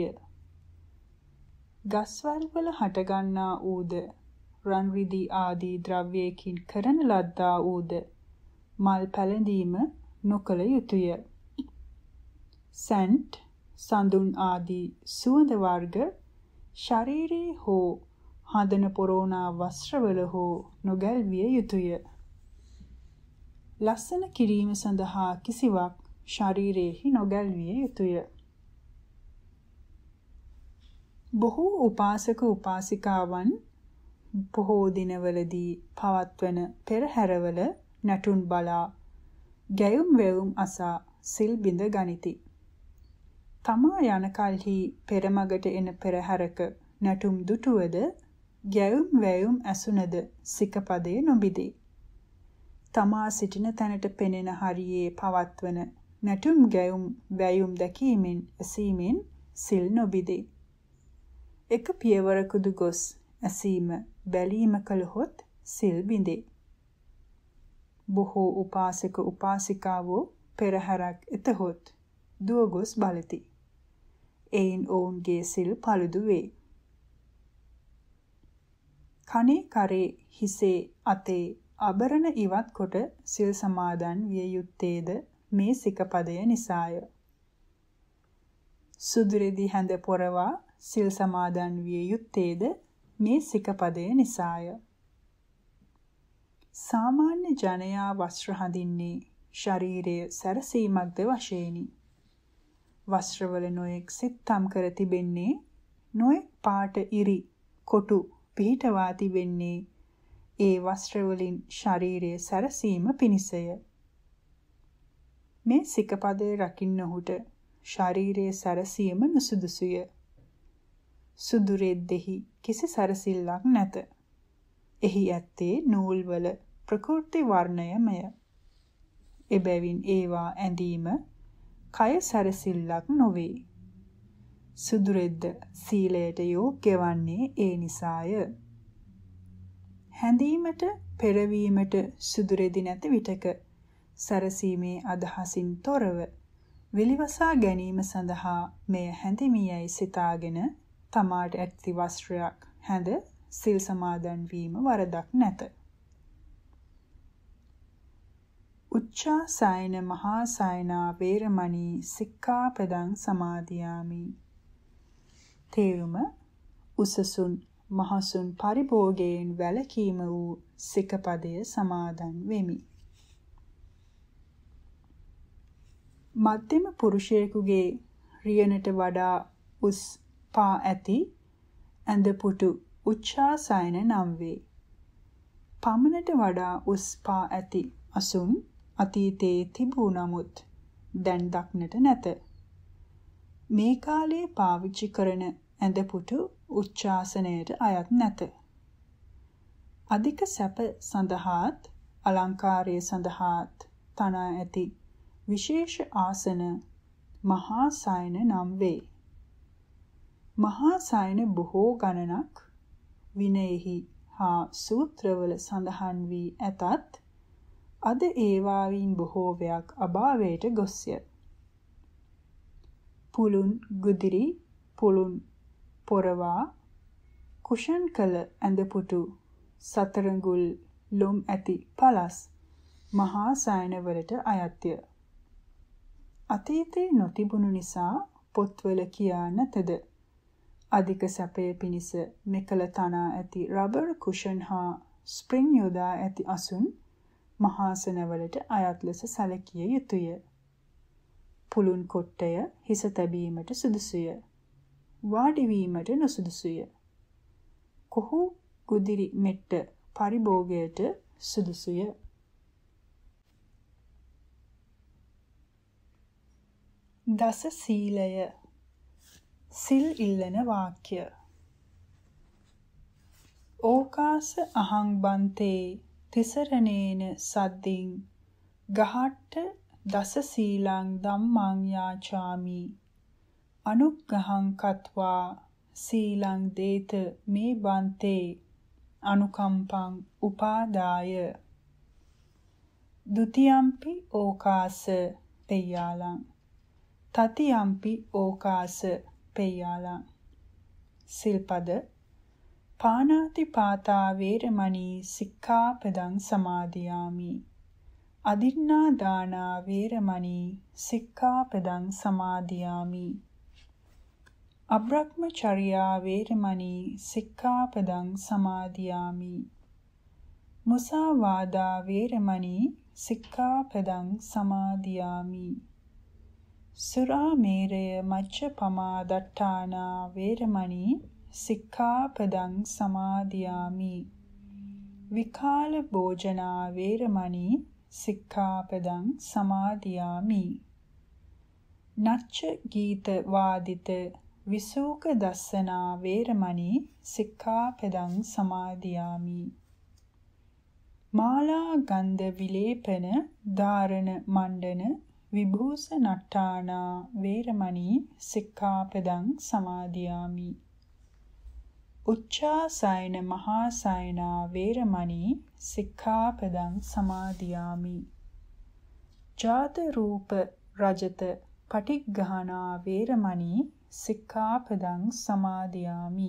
ගස්වැල් වල හටගන්නා ඌද, රන් රිදී ආදී ද්‍රව්‍යයකින් කරන ලද්දා ඌද, මල් පැලඳීම නොකළ යුතුය. සැන්ට්, සඳුන් ආදී සුවඳ වර්ග ශරීරයේ හෝ හදන පොරෝනා වස්ත්‍රවල හෝ නොගැල්විය යුතුය. ලස්සන කිරීම සඳහා කිසිවක් ශරීරයෙහි නොගැල්විය යුතුය. බොහෝ උපාසක උපාසිකාවන් බොහෝ දිනවලදී පවත්වන පෙරහැරවල නැටුම් බලා ගැයුම් වැයුම් අසා සිල් බිඳ ගනිති. තමා යන කල්හි පෙරමගට එන පෙරහැරක නැටුම් දුටුවද ගැයුම් වැයුම් ඇසුනද සිකපදේ නොබිදේ. තමා සිටින තැනට පෙනෙන හරියේ පවත්වන නැටුම් ගැයුම් වැයුම් දැකීමෙන් ඇසීමෙන් සිල් නොබිදේ. එක පියවරකුදු ගොස් ඇසීම බැලීම කළහොත් සිල් බිඳේ. බොහෝ උපාසක උපාසිකාවෝ පෙරහැරක් එතහොත් දුව ගොස් බලති. එයින් ඔවුන්ගේ සිල් පළුදු වේ. කනේ කරේ හිසේ අතේ අබරණ ඉවත් කොට සිල් සමාදන් විය යුත්තේද මේ සිකපදය නිසාය. සුදුරෙදි හැඳ පොරවා සිල් සමාදන් විය යුත්තේද මේ සිකපදය නිසාය. සාමාන්‍ය ජනයා වස්ත්‍ර හඳින්නේ ශරීරය සැරසීමක්ද වශයෙනි. වස්ත්‍රවල නොයෙක් සිත්තම් කර තිබෙන්නේ නොයෙක් පාට ඉරි කොටු පිහිටවා තිබෙන්නේ ඒ වස්ත්‍රවලින් ශරීරය සැරසීම පිණිසය. මේ සිකපදය රකින්නහුට ශරීරයේ සැරසීම නුසුදුසුය. සුදුරෙද්දෙහි කිසි සැරසිල්ලක් නැත. එහි ඇත්තේ නූල්වල ප්‍රකෘති වර්ණයමය. එබැවින් ඒවා ඇඳීම කය සැරසිල්ලක් නොවේ. සුදුරෙද්ද සීලයට යෝග්‍ය වන්නේ ඒ නිසාය. හැඳීමට පෙරවීමට සුදුරෙදි නැති විටක සැරසීමේ අදහසින් තොරව විලිවසා ගැනීම සඳහා මෙය හැඳිමියයි සිතාගෙන තමාට ඇති වස්ත්‍රයක් හැඳ සිල් සමාදන් වීම වරදක් නැත. උච්චාසයන මහාසයනා වේරමණී සික්ඛාපදං සමාදියාමි. තේරුම උසසුන් මහසුන් පරිභෝගයෙන් වැළකීම වූ සිකපදය සමාදන් වෙමි. මධ්‍යම පුරුෂයෙකුගේ රියනට වඩා උස් පා ඇති ඇඳපුටු උච්චාසයන නම් වේ. පමණට වඩා උස් පා ඇති අසුන් අතීතයේ තිබූ නමුත් දැන් දක්නට නැත. මේ කාලයේ පාවිච්චි කරන ඇඳපුටු උච්චාසනයට අයත් නැත. අධික සැප සඳහාත් අලංකාරය සඳහාත් තනා ඇති විශේෂ ආසන මහා සයන නම් වේ. මහා සයන බොහෝ ගණනක් විනයෙහි හා සූත්‍රවල සඳහන් වී ඇතත් අද ඒවායින් බොහෝවයක් අභාවයට ගොස්ය. පුළුන් ගුදිරි පුළුන් පොරවා කුෂන් කළ ඇඳපුටු සතරඟුල් ලොම් ඇති පලස් මහා සයනවලට අයත්ය. අතීතයේ නොතිබුණු නිසා පොත්වල කියා නැතද අධික සැපය පිණිස මෙකල තනා ඇති රබර් කුෂන් හා ස්ප්‍රින් යොදා ඇති අසුන් මහාසනවලට අයත් ලෙස සැලකිය යුතුය. පුළුන් කොට්ටය හිස තැබීමට සුදුසුය. වාඩිවීමට නොසුදුසුය. කොහු ගුදිරි මෙට්ට පරිභෝගයට සුදුසුය. දස සීලය සිල් ඉල්ලන වාක්‍ය. ඕකාස අහං බන්තේ තිසරණේන සද්දින් ගහට්ට දස සීලං ධම්මං යාචාමි අනුග්ගහං කତ୍වා සීලං දේත මේ බන්තේ අනුකම්පං උපාදාය. ဒ ුතියම්පි ඕකාස පෙය්‍යාලං තතියම්පි ඕකාස පෙය්‍යාලං. සිල්පද පානාති පාතා වේරමණී සික්ඛාපදං සමාදියාමි. අදින්නා දානා වේරමණී සික්ඛාපදං සමාදියාමි. අබ්‍රහ්මචර්යා වේරමණී සික්ඛාපදං සමාදියාමි. මුසාවාදා වේරමණී සික්ඛාපදං සමාදියාමි. සුරාමේරය මච්ඡපමා දට්ඨානා වේරමණී සික්ඛාපදං සමාදියාමි. විකාල භෝජනා වේරමණී සික්ඛාපදං සමාදියාමි. නච්ච ගීත වාදිත විසූක දස්සනා වේරමණී සික්ඛාපදං සමාදියාමි. මාලා ගන්ධ විලේපන ධාරණ මණ්ඩන විභූෂණට්ඨානා වේරමණී සික්ඛාපදං සමාදියාමි. උච්චාසයන මහාසයනා වේරමණී සික්ඛාපදං සමාදියාමි. ජාත රූප රජත පටිග්ගහනා වේරමණී සික්ඛාපදං සමාදියාමි.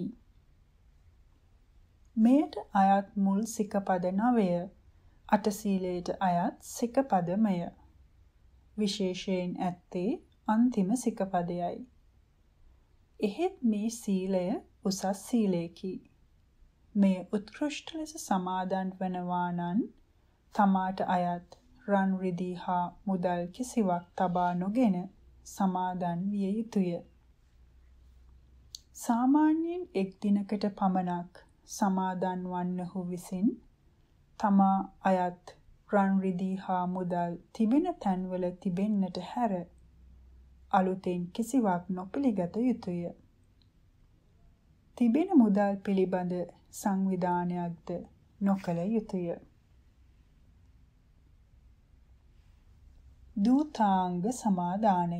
මෙයට අයත් මුල් සිකපද නවය අටසීලයට අයත් සිකපදමය. විශේෂයෙන් ඇත්තේ අන්තිම සිකපදයයි. එහෙත් මේ සීලය උසස් සීලයකි. මෙය උත්කෘෂ්ඨ ලෙස සමාදන් වනවා නම් තමාට අයත් රන් රිදී හා මුදල් කිසිවක් තබා නොගෙන සමාදන් විය යුතුය. සාමාන්‍යයෙන් එක් දිනකට පමණක් සමාදන් වන්නහු විසින් තමා අයත් රන් රිදී හා මුදල් තිබෙන තැන්වල තිබෙන්නට හැර අලුතෙන් කිසිවක් නොපිළිගත යුතුය. තිබෙන මුදල් පිළිබඳ සංවිධානයක්ද නොකළ යුතුය. දූතාංග සමාදානය.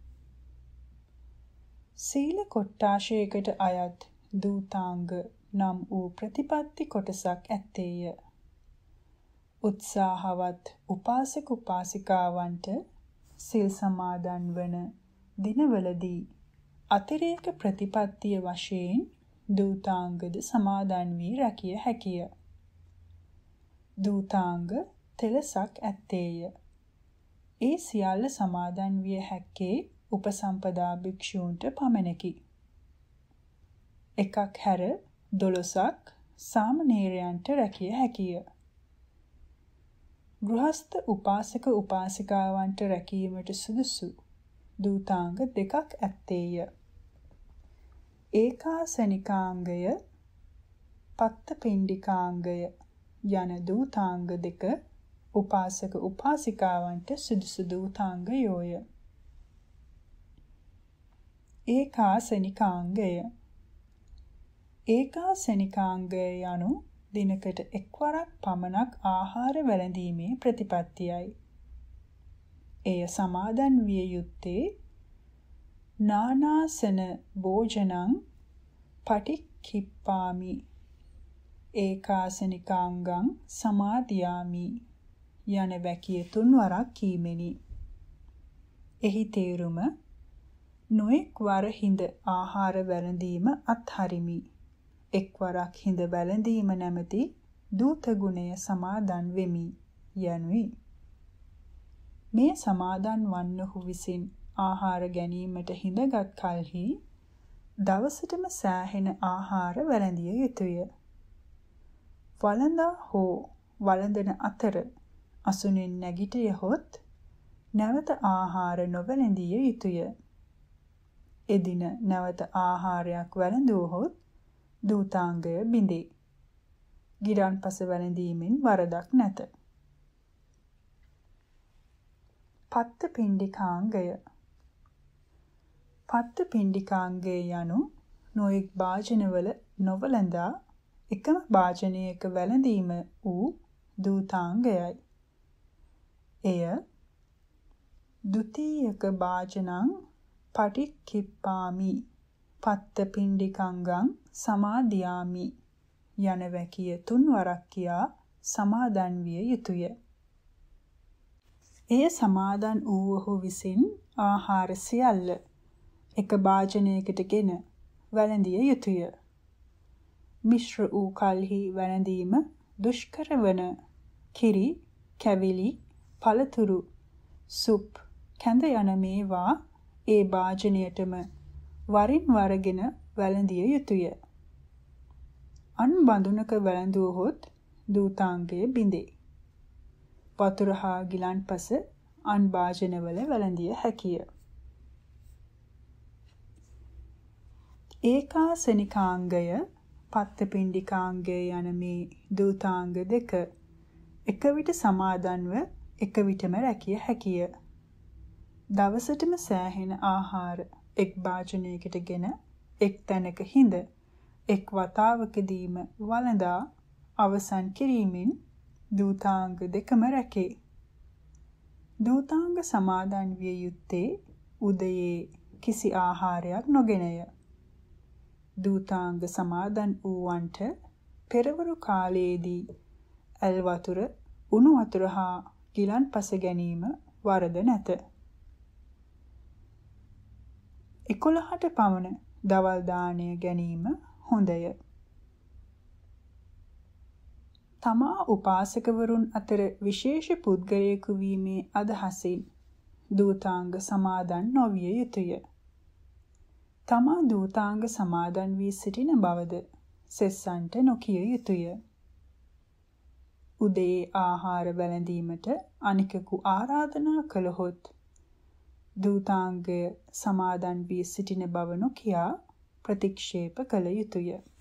සීල කොට්ටාශයකට අයත් දූතාංග නම් වූ ප්‍රතිපත්ති කොටසක් ඇත්තේය. උත්සාහවත් උපාසක උපාසිකාවන්ට සිල් සමාදන් වන දිනවලදී අතිරේක ප්‍රතිපත්තිය වශයෙන් දූතාංගද සමාදන් වී රැකිය හැකිය. දූතාංග තෙලසක් ඇත්තේය. ඒ සියල්ල සමාදන් විය හැක්කේ උපසම්පදා භික්ෂූන්ට පමණකි. එකක් හැර දොළොසක් සාමණේරයන්ට රැකිය හැකිය. ගෘහස්ත උපාසක උපාසිකාවන්ට රැකීමට සුදුසු දූතාංග දෙකක් ඇත්තේය. ඒකාසනිකාංගය, පත්තපිණ්ඩිකාංගය යන දූතාංග දෙක උපාසක උපාසිකාවන්ට සුදුසු දූතාංගයෝය. ඒකාසනිකාංගය. ඒකාසනිකාංගය යනු දිනකට එක්වරක් පමණක් ආහාර වැළඳීමේ ප්‍රතිපත්තියයි. එය සමාදන් විය යුත්තේ නානාසන භෝජනං පටික්ඛිප්පාමි ඒකාසනිකාංගං සමාදියාමි යන වැකිය තුන්වරක් කීමෙනි. එහි තේරුම නොඑක් වර හිඳ ආහාර වැළඳීම අත්හරිමි. එක්වරක් හිඳ වැළඳීම නැමැති දූත ගුණය සමාදන් වෙමි යනුයි. මේ සමාදන් වන්නහු විසින් ආහාර ගැනීමට හිඳගත් කලෙහි දවසටම සෑහෙන ආහාර වැළඳිය යුතුය. වළඳා හෝ වළඳන අතර අසුනෙන් නැගිටියහොත් නැවත ආහාර නොවැළඳිය යුතුය. එදින නැවත ආහාරයක් වැළඳුවහොත් දූතාංගය බිඳේ. ගිරන්පස වැළඳීමෙන් වරදක් නැත. පත්තපිණ්ඩිකාංගය. පත්තපිණ්ඩිකාංගය යනු නොයෙක් භාජනවල නොවළඳා එකම භාජනයක වැළඳීම වූ දූතාංගයයි. එය ද්විතීයක භාජනං පටික්ඛිප්පාමි පත්තපිණ්ඩිකංගං සමාදියාමි යන වැකිය තුන්වරක් කියා සමාදන් විය යුතුය. එය සමාදන් වූවහු විසින් ආහාර සියල්ල එක භාජනයකට ගෙන වැළඳිය යුතුය. මිශ්‍ර වූ කල්හි වැළඳීම දුෂ්කර වන කිරි, කැවිලි, පළතුරු, සුප්, කැඳ යන මේවා ඒ භාජනයටම වරින් වරගෙන වැළඳිය යුතුය. අන් බඳුනක වැළඳුවහොත් දූතාංගය බිඳේ. වතුර හා ගිලන්පස අන් භාජනවල වැළඳිය හැකිය. ඒකාසනිකාංගය, පත්තපිණ්ඩිකාංගය යන මේ දූතාංග දෙක එක විට සමාදන්ව එක විටම රැකිය හැකිය. දවසටම සෑහෙන ආහාර එක් භාජනයකට ගෙන එක් තැනක හිඳ එක් වතාවකදීම වළඳා අවසන් කිරීමෙන් දූතාංග දෙකම රැකේ. දූතාංග සමාදන් විය යුත්තේ උදයේ කිසි ආහාරයක් නොගෙනය. දූතාංග සමාදන් වූවන්ට පෙරවරු කාලයේදී ඇල් වතුර, උණු වතුර හා ගිලන්පස ගැනීම වරද නැත. එකොළහට පමණ දවල් දාණය ගැනීම හොඳය. තමා උපාසකවරුන් අතර විශේෂ පුද්ගලයෙකු වීමේ අදහසින් දූතාංග සමාදන් නොවිය යුතුය. තමා දූතාංග සමාදන් වී සිටින බවද සෙස්සන්ට නොකිය යුතුය. උදේ ආහාර වැළඳීමට අනිකෙකු ආරාධනා කළහොත් දූතාංගය සමාදන් වී සිටින බව නොකියා ප්‍රතික්ෂේප කළ යුතුය.